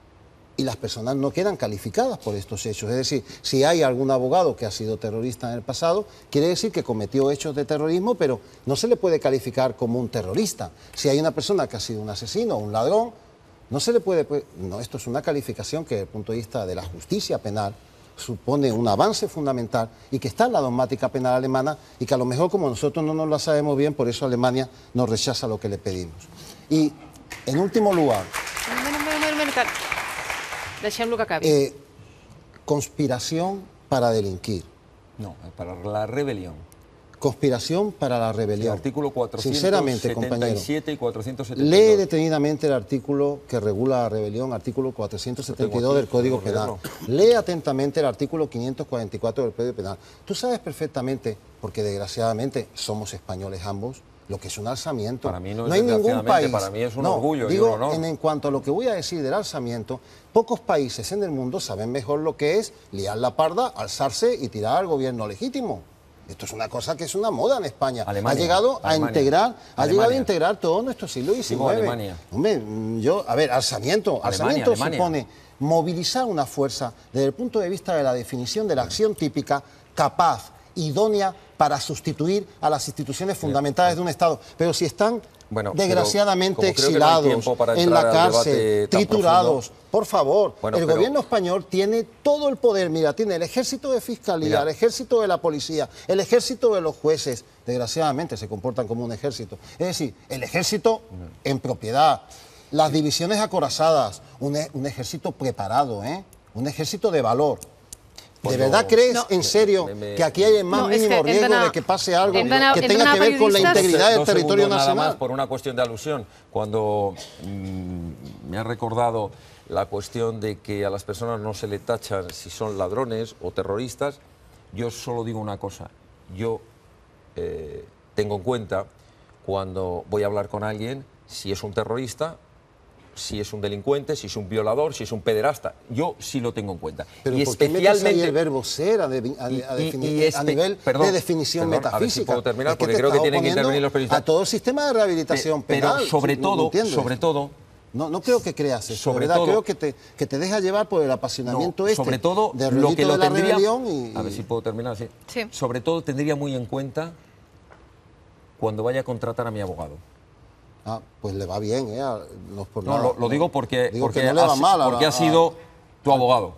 y las personas no quedan calificadas por estos hechos. Es decir, si hay algún abogado que ha sido terrorista en el pasado, quiere decir que cometió hechos de terrorismo, pero no se le puede calificar como un terrorista. Si hay una persona que ha sido un asesino o un ladrón, no se le puede... No, esto es una calificación que desde el punto de vista de la justicia penal supone un avance fundamental y que está en la dogmática penal alemana y que a lo mejor como nosotros no nos la sabemos bien, por eso Alemania nos rechaza lo que le pedimos. Y en último lugar... Un moment, un moment, un moment, que... Deixem-lo que acabi. Eh, conspiración para delinquir. No, para la rebelión. Conspiración para la rebelión. El artículo cuatrocientos Sinceramente, setenta y compañero, siete y cuatrocientos setenta y dos. lee detenidamente el artículo que regula la rebelión, artículo cuatrocientos setenta y dos del Código Penal. Lee atentamente el artículo quinientos cuarenta y cuatro del Código Penal. Tú sabes perfectamente, porque desgraciadamente somos españoles ambos, lo que es un alzamiento. Para mí no es hay ningún desgraciadamente, país. para mí es un no, orgullo y digo, un honor. En, en cuanto a lo que voy a decir del alzamiento, pocos países en el mundo saben mejor lo que es liar la parda, alzarse y tirar al gobierno legítimo. Esto es una cosa que es una moda en España. Alemania, ha llegado a Alemania, integrar, ha Alemania. llegado a integrar todo nuestro siglo diecinueve. Digo Alemania. Hombre, yo, a ver, alzamiento, Alemania, alzamiento Alemania. supone movilizar una fuerza desde el punto de vista de la definición de la acción típica capaz, idónea para sustituir a las instituciones fundamentales de un Estado. Pero si están Bueno, pero desgraciadamente como creo que no hay exilados tiempo para en la entrar al debate cárcel, tan triturados, profundo. por favor, Bueno, el pero- gobierno español tiene todo el poder. Mira, tiene el ejército de fiscalía, Mira. el ejército de la policía, el ejército de los jueces. Desgraciadamente se comportan como un ejército. Es decir, el ejército en propiedad, las divisiones acorazadas, un, e- un ejército preparado, ¿eh? Un ejército de valor. ¿De Pues verdad no. crees No. en serio Me- me- que aquí hay el más No, es que mínimo hem riesgo d'anar- de que pase algo hem d'anar- que hem tenga d'anar que ver con la periodistas. integridad del Dos territorio segundos nada nacional? más por una cuestión de alusión. Cuando mm, me ha recordado la cuestión de que a las personas no se le tachan si son ladrones o terroristas, yo solo digo una cosa. Yo eh, tengo en cuenta cuando voy a hablar con alguien si es un terrorista, si es un delincuente, si es un violador, si es un pederasta. Yo sí lo tengo en cuenta. Pero y ¿por qué metes ahí especialmente el verbo ser a, de- a- Y- a y- definir- y a este- nivel perdón, de definición perdón, a ver si metafísica? puedo terminar, Es porque te creo que estás tienen que oponiendo intervenir los periodistas. a todo el sistema de rehabilitación Pe- pero penal. sobre Sí, ¿lo todo, entiendes? sobre todo, No, no creo que creas eso, Sobre de verdad, todo- creo que te, que te deja llevar por el apasionamiento no, este sobre todo del lo que rollito lo de la tendría, rebelión y, a ver si puedo terminar así. Sí. Sobre todo tendría muy en cuenta cuando vaya a contratar a mi abogado. Ah, pues le va bien, ¿eh? A- No, es por No, nada, lo, lo digo porque, Digo porque, que no le va ha, si- mal a- porque ha a- sido tu abogado.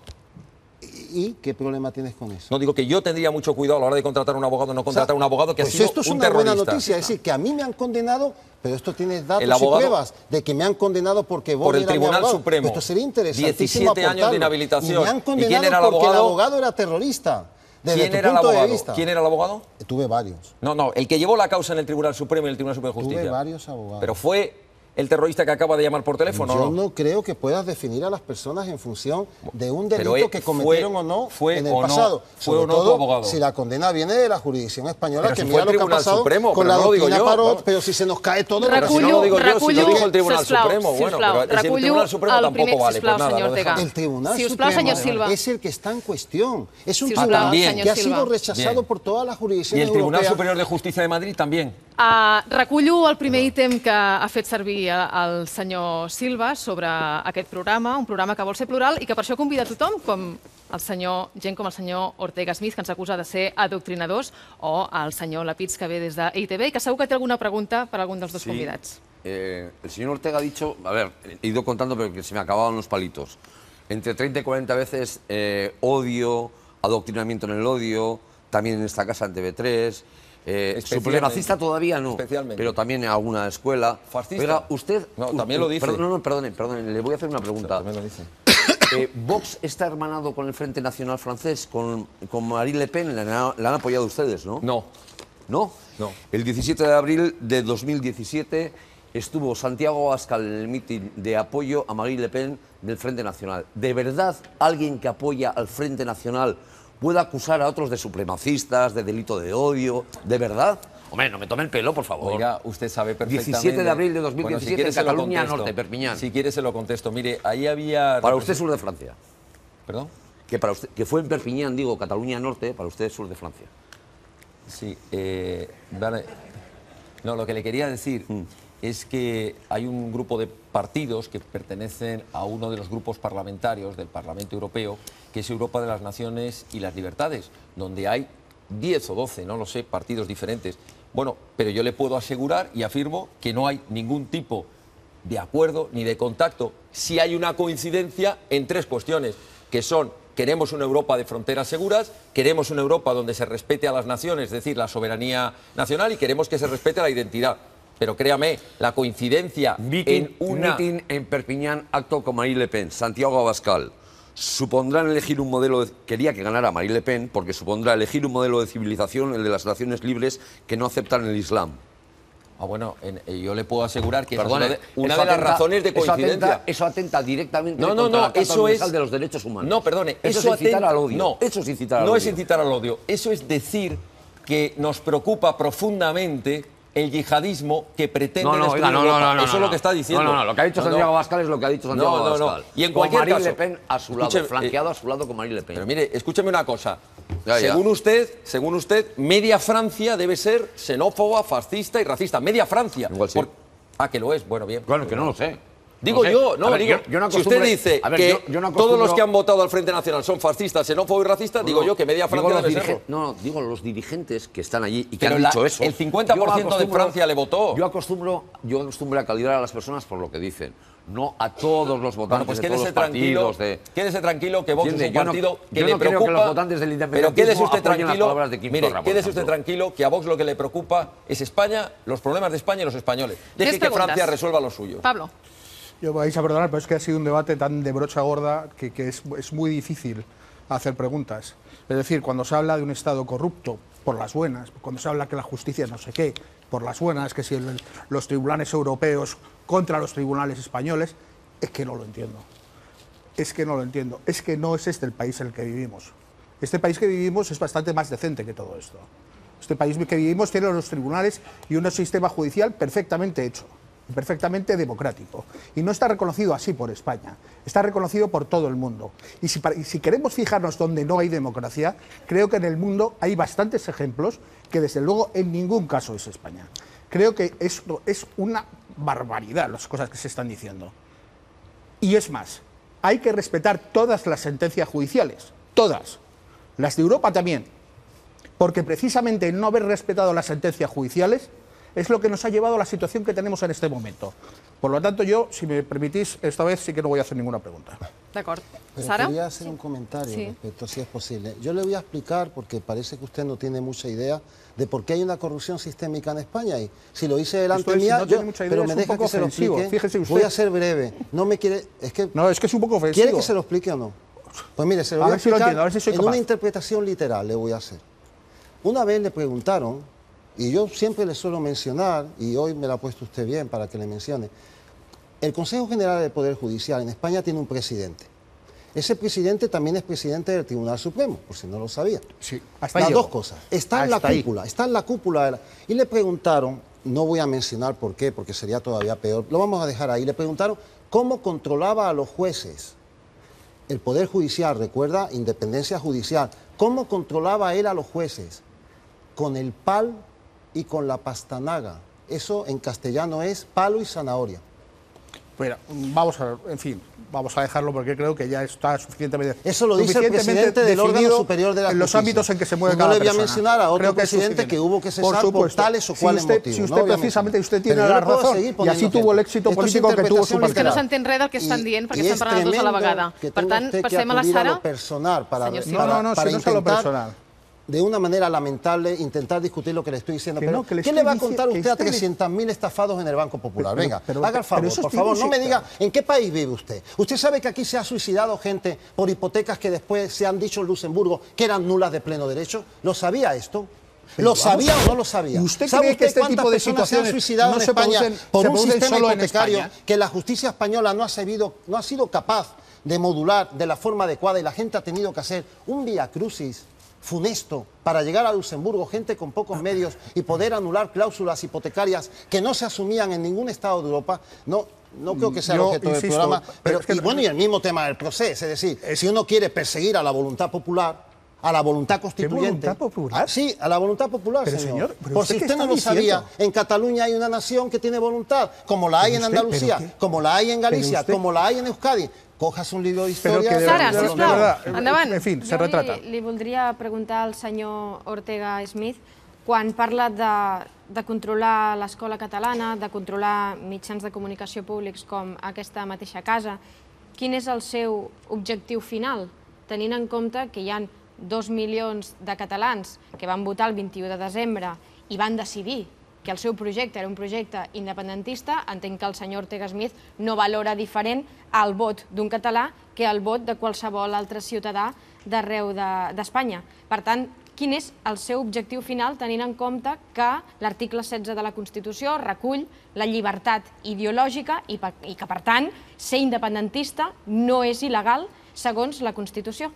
¿Y qué problema tienes con eso? No digo que yo tendría mucho cuidado a la hora de contratar a un abogado, no contratar a un abogado que pues ha sido esto es un una terrorista. buena noticia, es decir, que a mí me han condenado, pero esto tiene datos El abogado- y pruebas de que me han condenado porque vos Por el era mi Tribunal abogado. Supremo. Pues esto sería interesantísimo diecisiete años de aportarlo. inhabilitación. Y me han ¿Y condenado quién era el porque el abogado? abogado era terrorista. Desde ¿Quién tu era el punto de abogado? vista. ¿Quién era el abogado? Tuve varios. No, no, el que llevó la causa en el Tribunal Supremo y el Tribunal Superior de Justicia. Tuve varios abogados. Pero fue el terrorista que acaba de llamar por teléfono? Yo ¿no? no creo que puedas definir a las personas en función de un Pero, delito eh, que fue- cometieron o no fue en el o no- pasado. fue Sobre o no tu todo, abogado. si la condena viene de la jurisdicción española, Pero que si mira fue el lo que ha Tribunal pasado Supremo, con pero la no lo digo doctrina yo, Parot, vamos. pero si se nos cae todo... Pero si no lo digo yo, si lo Recullo, dijo el Tribunal sisplau, Supremo, bueno, sisplau, pero si el recullo Tribunal Supremo el tampoco primer- vale, sisplau, pues nada, senyor lo Ortega. dejamos. El Tribunal Si us plau, Supremo senyor Silva. es el que está en cuestión. Es un Si us plau, tribunal también. que senyor ha sido Silva. rechazado Bien. por todas las Y jurisdicciones el Tribunal europeas. Superior de Justicia de Madrid también. Uh, recullo el primer ítem que ha fet servir eh, el senyor Silva sobre aquest programa, un programa que vol ser plural i que per això convida a tothom, com el senyor, gent com el senyor Ortega Smith, que ens acusa de ser adoctrinadors, o el senyor Lapitz, que ve des de I T V, i que segur que té alguna pregunta per algun dels dos Sí. convidats. Eh, el señor Ortega ha dicho, a ver, he ido contando pero que se me acababan los palitos. Entre treinta y cuarenta veces eh, odio, adoctrinamiento en el odio, también en esta casa en T V tres. Eh, Especialmente. supremacista todavía no, Especialmente. pero también en alguna escuela. Fascista. Oiga, usted... No, u- también lo dice. Perdón, no, no, perdone, perdone, le voy a hacer una pregunta. También lo dice. Eh, ¿Vox está hermanado con el Frente Nacional francés, con, con Marine Le Pen? La, han- la han apoyado ustedes, ¿no? No. ¿No? No. El diecisiete de abril de dos mil diecisiete estuvo Santiago Abascal en el mitin de apoyo a Marine Le Pen del Frente Nacional. ¿De verdad alguien que apoya al Frente Nacional puede acusar a otros de supremacistas, de delito de odio? ¿De verdad? Hombre, no me tome el pelo, por favor. Oiga, usted sabe perfectamente... diecisiete de abril de dos mil diecisiete, quiere en se lo Cataluña contesto. Norte, Perpiñán. Si quiere se lo contesto. Mire, ahí había... Para usted sur de Francia. ¿Perdón? Que, para usted, que fue en Perpiñán, digo, Cataluña Norte, para usted sur de Francia. Sí, eh, vale. No, lo que le quería decir es que hay un grupo de partidos que pertenecen a uno de los grupos parlamentarios del Parlamento Europeo, que es Europa de las Naciones y las Libertades, donde hay diez o doce, no lo sé, partidos diferentes. Bueno, pero yo le puedo asegurar y afirmo que no hay ningún tipo de acuerdo ni de contacto. Sí hay una coincidencia en tres cuestiones, que son: queremos una Europa de fronteras seguras, queremos una Europa donde se respete a las naciones, es decir, la soberanía nacional, y queremos que se respete la identidad. Pero créame, la coincidencia Mitin, en una... mitin en Perpiñán, acto con Marine Le Pen, Santiago Abascal. Supondrán elegir un modelo, de, quería que ganara Marine Le Pen, porque supondrá elegir un modelo de civilización, el de las naciones libres, que no aceptan el Islam. Ah, bueno, en- eh, yo le puedo asegurar que esa es Perdone, una de, una eso de las atenta- razones de eso coincidencia. atenta, eso atenta directamente No, no, contra no, la Carta eso Universal es... de los Derechos Humanos. No, perdone, eso, eso es incitar atenta- al odio. No, eso es incitar al no odio. es incitar al odio. Eso es decir que nos preocupa profundamente el yihadismo que pretende No, no, destruir oiga, no, no, Europa. no, no, Eso no, es lo no. que está diciendo. No, no, no, lo que ha dicho No, no. Santiago Abascal es lo que ha dicho Santiago No, no, no. Abascal. Y en Con cualquier Marine caso, Le Pen a su lado, escuche, flanqueado a su lado con Marine Le Pen. Pero mire, escúcheme una cosa. Ya, ya. Según usted, según usted, media Francia debe ser xenófoba, fascista y racista. Media Francia. Igual sí. Ah, que lo es. Bueno, bien. Bueno, que no lo sé. Digo No sé. yo, no, A ver, digo, yo- yo no si usted acostumbre- dice a ver, que yo- yo no todos los acostumbro- que han votado al Frente Nacional son fascistas, xenófobos y racistas, digo No, yo que media digo Francia los debe dirige- serlo. No, no, digo los dirigentes que están allí y que Pero han la- dicho eso. el cincuenta por ciento Yo de acostumbro- Francia le votó. Yo acostumbro, yo acostumbro a calibrar a las personas por lo que dicen, no a todos los votantes Bueno, pues de todos quédese los tranquilo, partidos. De... quédese tranquilo que Vox Entiende, es un yo no- partido que yo le no creo que preocupa. los votantes del pero independentismo quédese usted apoyen las tranquilo, palabras de Quim mire, Torra, por quédese usted ejemplo. tranquilo que a Vox lo que le preocupa es España, los problemas de España y los españoles. Deje Més que preguntes. Francia resuelva los suyos. Pablo. Yo vais a perdonar, pero es que ha sido un debate tan de brocha gorda que, que es, es muy difícil hacer preguntas. Es decir, cuando se habla de un Estado corrupto, por las buenas, cuando se habla que la justicia no sé qué, por las buenas, que si el- los tribunales europeos contra los tribunales españoles, es que no lo entiendo. Es que no lo entiendo. Es que no es este el país en el que vivimos. Este país que vivimos es bastante más decente que todo esto. Este país que vivimos tiene los tribunales y un sistema judicial perfectamente hecho, perfectamente democrático. Y no está reconocido así por España, está reconocido por todo el mundo. Y si, para- y si queremos fijarnos donde no hay democracia, creo que en el mundo hay bastantes ejemplos que desde luego en ningún caso es España. Creo que esto es una barbaridad las cosas que se están diciendo. Y es más, hay que respetar todas las sentencias judiciales, todas, las de Europa también, porque precisamente el no haber respetado las sentencias judiciales es lo que nos ha llevado a la situación que tenemos en este momento. Por lo tanto, yo, si me permitís, esta vez sí que no voy a hacer ninguna pregunta. D'acord. Pero Sara? quería hacer un comentario Sí. respecto, si es posible. Yo le voy a explicar, porque parece que usted no tiene mucha idea de por qué hay una corrupción sistémica en España. Y si lo hice delante Esto es, si mía, no yo- tiene mucha idea, pero es me un deja poco que se lo ofensivo. explique. Fíjese usted. Voy a ser breve. No me quiere... Es que... No, es que es un poco ofensivo. ¿Quiere que se lo explique o no? Pues mire, se lo A voy a ver si lo explicar entiendo, a ver si soy en capaz. una interpretación literal, le voy a hacer. Una vez le preguntaron, y yo siempre le suelo mencionar, y hoy me la ha puesto usted bien para que le mencione, el Consejo General del Poder Judicial en España tiene un presidente. Ese presidente también es presidente del Tribunal Supremo, por si no lo sabía. Sí, hasta Las ahí dos llegó. cosas. Está en la Hasta ahí. cúpula, está en la cúpula. De la... Y le preguntaron, no voy a mencionar por qué, porque sería todavía peor, lo vamos a dejar ahí, le preguntaron cómo controlaba a los jueces. El Poder Judicial, recuerda, independencia judicial. ¿Cómo controlaba él a los jueces? Con el pal y con la pastanaga. Eso en castellano es palo y zanahoria. Pero vamos a, en fin, vamos a dejarlo porque creo que ya está suficientemente. Eso lo dice el suficientemente presidente del órgano definido superior de la en los justicia. ámbitos en que se mueve No cada le voy a persona. mencionar a otro Creo que es presidente suficiente. que hubo que cesar por, supuesto. tales o Si cuales usted- motivos. Si no usted lo voy a precisamente mencionar. usted tiene Pero yo la no puedo razón seguir y poniendo así tuvo el ejemplos. éxito Esto es político que tuvo su interpretación És que no partido. s'entén res del que estan dient, perquè Y estan es parlant tots a la tremendo vegada. que Per tenga tant, usted que passem a la acudir a Sara. lo personal para, Señor para- Silva. No, no, no, para si no es a lo intentar, personal. de una manera lamentable, intentar discutir lo que le estoy diciendo. Que Pero, no, que le ¿qué estoy le va a dici- contar que usted a usted le- trescientos mil estafados en el Banco Popular? Pero- Venga, pero- haga el pero favor, eso por es favor, no me tiene- diga en qué país vive usted. Usted sabe que aquí se ha suicidado gente por hipotecas que después se han dicho en Luxemburgo que eran nulas de pleno derecho. ¿Lo sabía esto? Pero ¿Lo vamos sabía a o ver. no lo sabía? ¿Y usted ¿Sabe cree que este cuántas tipo de personas se han situaciones suicidado no en se España producen- por se un producen sistema solo en hipotecario España? que la justicia española no ha, sabido, no ha sido capaz de modular de la forma adecuada y la gente ha tenido que hacer un vía crucis funesto para llegar a Luxemburgo, gente con pocos medios y poder anular cláusulas hipotecarias que no se asumían en ningún estado de Europa? No, no creo que sea el Yo objeto del insisto, programa. pero Pero, es que- y bueno, y el mismo tema del proceso, es decir, si uno quiere perseguir a la voluntad popular, a la voluntad constituyente. voluntad popular? Sí, a la voluntad popular, Pero, señor. señor, pero Por ¿usted si qué usted no está lo sabía, diciendo? en Cataluña hay una nación que tiene voluntad, como la hay Pero en usted- Andalucía, pero qué- como la hay en Galicia, usted- como la hay en Euskadi. Cojas un libro de Pero historia. que de- Sara, de- de sisplau, verdad, endavant. En fin, se Jo retrata. Li, li voldria preguntar al senyor Ortega Smith, quan parla de, de controlar l'escola catalana, de controlar mitjans de comunicació públics com aquesta mateixa casa, quin és el seu objectiu final, tenint en compte que hi ha dos milions de catalans que van votar el vint-i-u de desembre i van decidir que el seu projecte era un projecte independentista, entenc que el senyor Ortega Smith no valora diferent el vot d'un català que el vot de qualsevol altre ciutadà d'arreu de- d'Espanya. Per tant, quin és el seu objectiu final tenint en compte que l'article setze de la Constitució recull la llibertat ideològica i, per, i que, per tant, ser independentista no és il·legal segons la Constitució?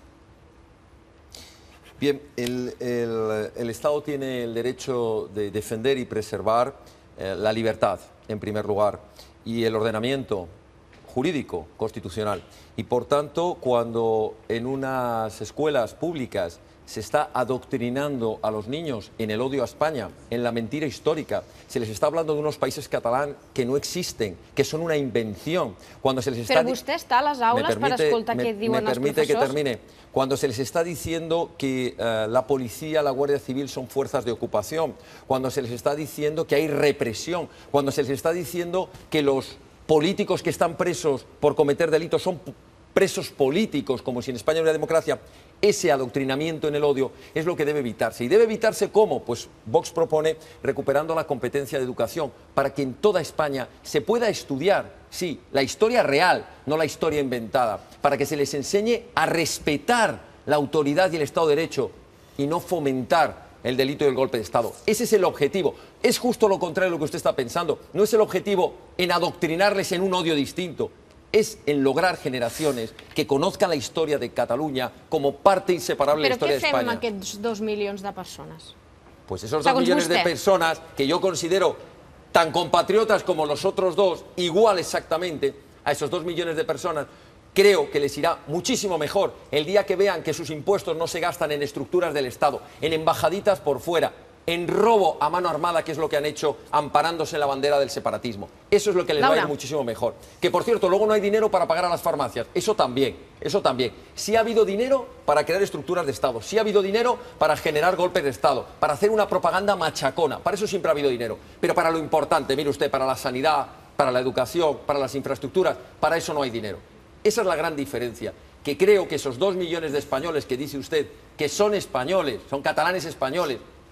Bien, el, el- el Estado tiene el derecho de defender y preservar eh, la libertad, en primer lugar, y el ordenamiento jurídico constitucional. Y por tanto, cuando en unas escuelas públicas se está adoctrinando a los niños en el odio a España, en la mentira histórica, se les está hablando de unos países catalán que no existen, que son una invención, cuando se les está... Però vostè està a les aules per escoltar me- què diuen me els permite que professors? termine. Cuando se les está diciendo que eh, la policía, la Guardia Civil son fuerzas de ocupación, cuando se les está diciendo que hay represión, cuando se les está diciendo que los políticos que están presos por cometer delitos son p- presos políticos, como si en España hubiera democracia, ese adoctrinamiento en el odio es lo que debe evitarse. ¿Y debe evitarse cómo? Pues Vox propone recuperando la competencia de educación para que en toda España se pueda estudiar, sí, la historia real, no la historia inventada, para que se les enseñe a respetar la autoridad y el Estado de Derecho y no fomentar el delito y el golpe de Estado. Ese es el objetivo. Es justo lo contrario de lo que usted está pensando. No es el objetivo en adoctrinarles en un odio distinto. Es en lograr generaciones que conozcan la historia de Cataluña como parte inseparable de la Però historia què de fem amb España. aquests dos milions de persones? Pues esos dos Segons millones de vostè. personas que yo considero tan compatriotas como los otros dos, igual exactamente a esos dos millones de personas, creo que les irá muchísimo mejor el día que vean que sus impuestos no se gastan en estructuras del Estado, en embajaditas por fuera, en robo a mano armada, que es lo que han hecho amparándose en la bandera del separatismo. Eso es lo que les va a Laura. ir muchísimo mejor. Que, por cierto, luego no hay dinero para pagar a las farmacias. Eso también, eso también. Sí ha habido dinero para crear estructuras de Estado, sí ha habido dinero para generar golpes de Estado, para hacer una propaganda machacona. Para eso siempre ha habido dinero. Pero para lo importante, mire usted, para la sanidad, para la educación, para las infraestructuras, para eso no hay dinero. Esa es la gran diferencia. Que creo que esos dos millones de españoles que dice usted, que son españoles, son catalanes españoles,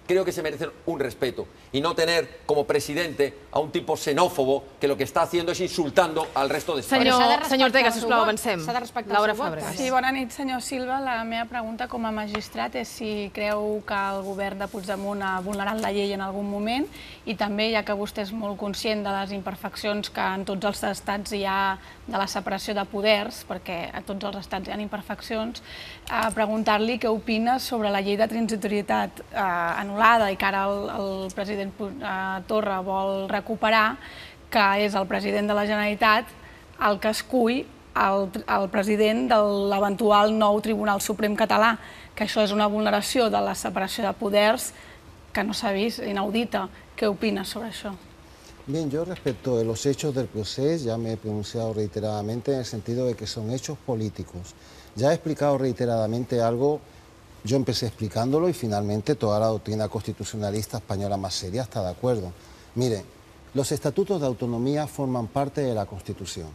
creo que se merecen un respeto y no tener como presidente a un tipo xenófobo que lo que está haciendo es insultando al resto de España. Senyor, senyor Ortega, sisplau, avancem. S'ha de respectar Laura el seu vot. Fàbregas. Sí, bona nit, senyor Silva. La meva pregunta com a magistrat és si creu que el govern de Puigdemont ha vulnerat la llei en algun moment i també, ja que vostè és molt conscient de les imperfeccions que en tots els estats hi ha de la separació de poders, perquè a tots els estats hi ha imperfeccions, a preguntar-li què opina sobre la llei de transitorietat eh, anul·lada i que ara el, el president eh, Torra vol recuperar, que és el president de la Generalitat el que escull el, el president de l'eventual nou Tribunal Suprem català, que això és una vulneració de la separació de poders que no s'ha vist, inaudita. ¿Qué opinas sobre eso? Bien, yo respecto de los hechos del proceso ya me he pronunciado reiteradamente en el sentido de que son hechos políticos. Ya he explicado reiteradamente algo, yo empecé explicándolo y finalmente toda la doctrina constitucionalista española más seria está de acuerdo. Mire, los estatutos de autonomía forman parte de la Constitución.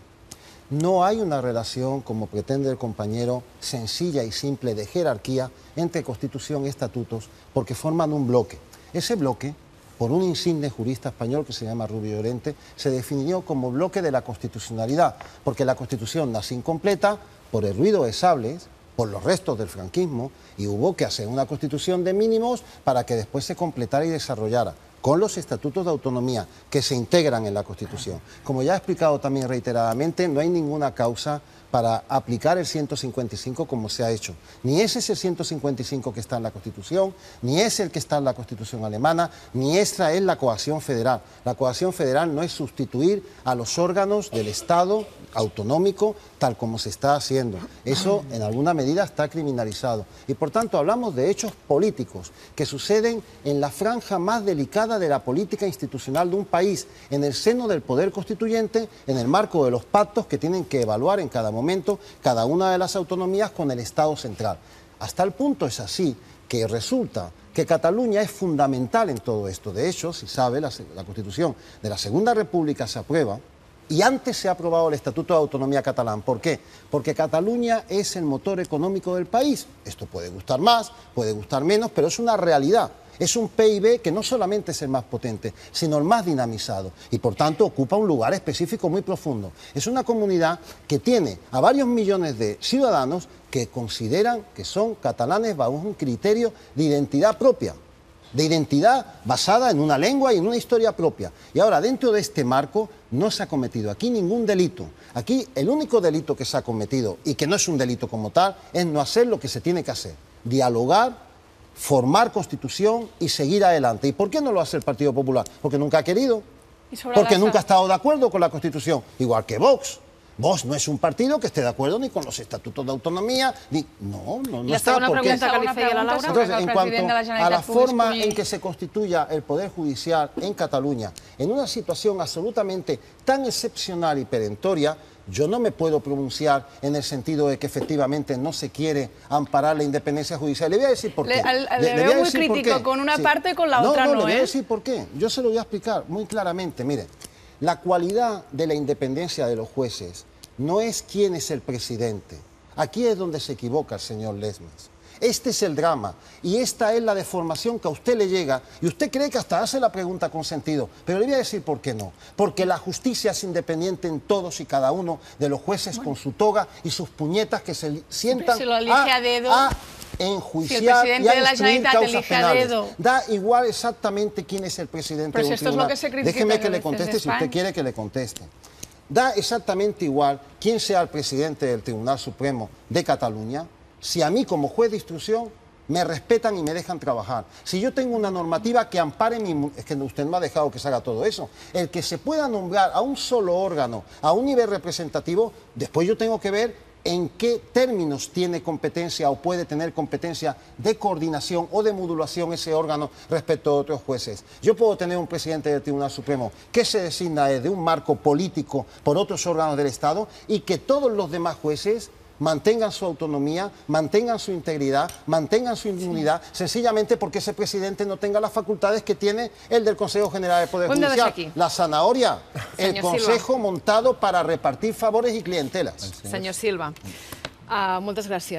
No hay una relación, como pretende el compañero, sencilla y simple de jerarquía entre Constitución y estatutos porque forman un bloque. Ese bloque, por un insigne jurista español que se llama Rubio Llorente, se definió como bloque de la constitucionalidad, porque la Constitución nace incompleta por el ruido de sables, por los restos del franquismo, y hubo que hacer una Constitución de mínimos para que después se completara y desarrollara, con los estatutos de autonomía que se integran en la Constitución. Como ya he explicado también reiteradamente, no hay ninguna causa para aplicar el ciento cincuenta y cinco como se ha hecho. Ni ese es el ciento cincuenta y cinco que está en la Constitución, ni es el que está en la Constitución alemana, ni esta es la coacción federal. La coacción federal no es sustituir a los órganos del Estado autonómico tal como se está haciendo. Eso en alguna medida está criminalizado. Y por tanto hablamos de hechos políticos que suceden en la franja más delicada de la política institucional de un país, en el seno del poder constituyente, en el marco de los pactos que tienen que evaluar en cada momento cada una de las autonomías con el Estado central. Hasta el punto es así que resulta que Cataluña es fundamental en todo esto. De hecho, si sabe, la, la Constitución de la Segunda República se aprueba y antes se ha aprobado el Estatuto de Autonomía catalán. ¿Por qué? Porque Cataluña es el motor económico del país. Esto puede gustar más, puede gustar menos, pero es una realidad. Es un P I B que no solamente es el más potente, sino el más dinamizado y por tanto ocupa un lugar específico muy profundo. Es una comunidad que tiene a varios millones de ciudadanos que consideran que son catalanes bajo un criterio de identidad propia, de identidad basada en una lengua y en una historia propia. Y ahora, dentro de este marco, no se ha cometido aquí ningún delito. Aquí el único delito que se ha cometido, y que no es un delito como tal, es no hacer lo que se tiene que hacer, dialogar, formar constitución y seguir adelante. ¿Y por qué no lo hace el Partido Popular? Porque nunca ha querido, porque nunca ha estado de acuerdo con la Constitución, igual que Vox. Vox no es un partido que esté de acuerdo ni con los estatutos de autonomía, ni... No, no, no está. Una pregunta que li feia la Laura. Entonces, en cuanto a la forma en que se constituya el Poder Judicial en Cataluña, en una situación absolutamente tan excepcional y perentoria, yo no me puedo pronunciar en el sentido de que efectivamente no se quiere amparar la independencia judicial. Le voy a decir por qué. Le, al, le, le veo muy crítico con una sí. parte y con la no, otra no, no, le voy ¿eh? a decir por qué. Yo se lo voy a explicar muy claramente. Mire, la cualidad de la independencia de los jueces no es quién es el presidente. Aquí es donde se equivoca el señor Lesmes. Este es el drama y esta es la deformación que a usted le llega y usted cree que hasta hace la pregunta con sentido, pero le voy a decir por qué no. Porque la justicia es independiente en todos y cada uno de los jueces bueno. con su toga y sus puñetas que se sientan si lo elige a, a dedo, a enjuiciar si el y a de la instruir causas penales. Dedo. Da igual exactamente quién es el presidente pero de un si tribunal. Esto es lo que se Déjeme que le conteste si usted quiere que le conteste. Da exactamente igual quién sea el presidente del Tribunal Supremo de Cataluña, si a mí como juez de instrucción me respetan y me dejan trabajar. Si yo tengo una normativa que ampare mi... Es que usted no me ha dejado que se haga todo eso. El que se pueda nombrar a un solo órgano, a un nivel representativo, después yo tengo que ver en qué términos tiene competencia o puede tener competencia de coordinación o de modulación ese órgano respecto a otros jueces. Yo puedo tener un presidente del Tribunal Supremo que se designa desde un marco político por otros órganos del Estado y que todos los demás jueces mantengan su autonomía, mantengan su integridad, mantengan su inmunidad, sí. sencillamente porque ese presidente no tenga las facultades que tiene el del Consejo General del Poder Bueno, Judicial. La zanahoria, el Senyor Consejo Silva. montado para repartir favores y clientelas. Senyor Silva, uh, moltes gràcies.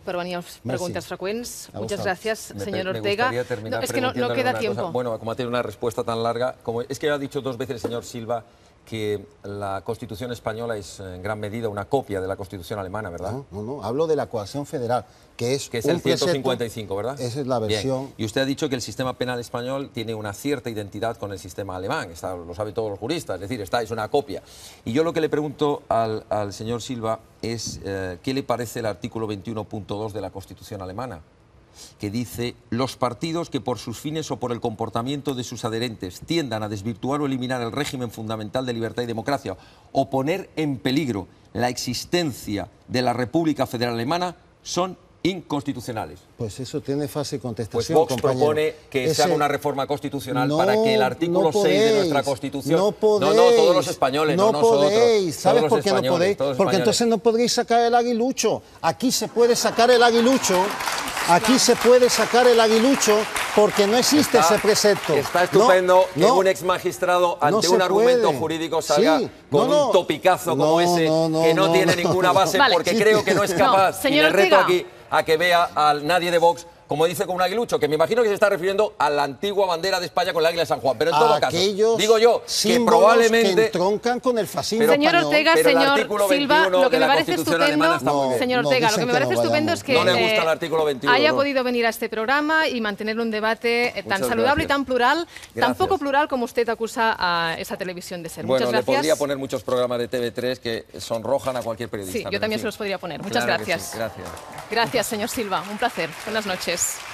per venir a les preguntes freqüents. A Muchas vosotros. gracias, Me, señor me Ortega. gustaría terminar No, es que no, no preguntándole queda una tiempo. cosa. Bueno, como ha tenido una respuesta tan larga, como es que ha dicho dos veces el señor Silva que la Constitución española es en gran medida una copia de la Constitución alemana, ¿verdad? No, no, no, hablo de la coacción federal, que es Que es un el ciento precepto- cincuenta y cinco, ¿verdad? Esa es la Bien. versión. Y usted ha dicho que el sistema penal español tiene una cierta identidad con el sistema alemán, está, lo saben todos los juristas, es decir, está, es una copia. Y yo lo que le pregunto al, al señor Silva es eh, ¿qué le parece el artículo veintiuno punto dos de la Constitución alemana? Que dice, los partidos que por sus fines o por el comportamiento de sus adherentes tiendan a desvirtuar o eliminar el régimen fundamental de libertad y democracia o poner en peligro la existencia de la República Federal Alemana son inconstitucionales. Pues eso tiene fácil Pues contestación, Vox compañero. propone que se Ese- haga una reforma constitucional No, para que el artículo no seis de podéis, nuestra Constitución... No podéis. No, no, todos los españoles, no, no nosotros. podéis. ¿Sabes todos los por qué no españoles, podéis? todos los Porque españoles. entonces no podréis sacar el aguilucho. Aquí se puede sacar el aguilucho. Aquí se puede sacar el aguilucho porque no existe Está- ese precepto. Está estupendo No, que no. un ex magistrado ante No se un argumento puede. jurídico salga Sí, con no, no. un topicazo como No, ese no, no, que no, no, tiene no. ninguna base Vale. porque Sí. creo que no es No, capaz. y señor le reto Ortega. aquí a que vea al nadie de Vox, como dice con un aguilucho, que me imagino que se está refiriendo a la antigua bandera de España con el águila de San Juan. Pero en todo caso, Aquellos digo yo que símbolos probablemente... que entroncan con el fascismo Señor español. Ortega, pero el señor artículo Silva, veintiuno lo que de me la parece Constitución estupendo, alemana está muy bien. señor No, Ortega, lo dicen que me que parece no estupendo vayamos. es que No le gusta eh, el artículo veintiuno, haya ¿no? podido venir a este programa y mantener un debate eh, tan Muchas saludable y gracias. tan plural, tan Gracias. poco plural como usted acusa a esa televisión de ser. Bueno, Muchas le gracias. podría poner muchos programas de T V tres que sonrojan a cualquier periodista. Sí, yo pero también en se los fin. podría poner. Muchas Claro que gracias. sí, gracias. Gracias, señor Silva. Un placer. Buenas noches.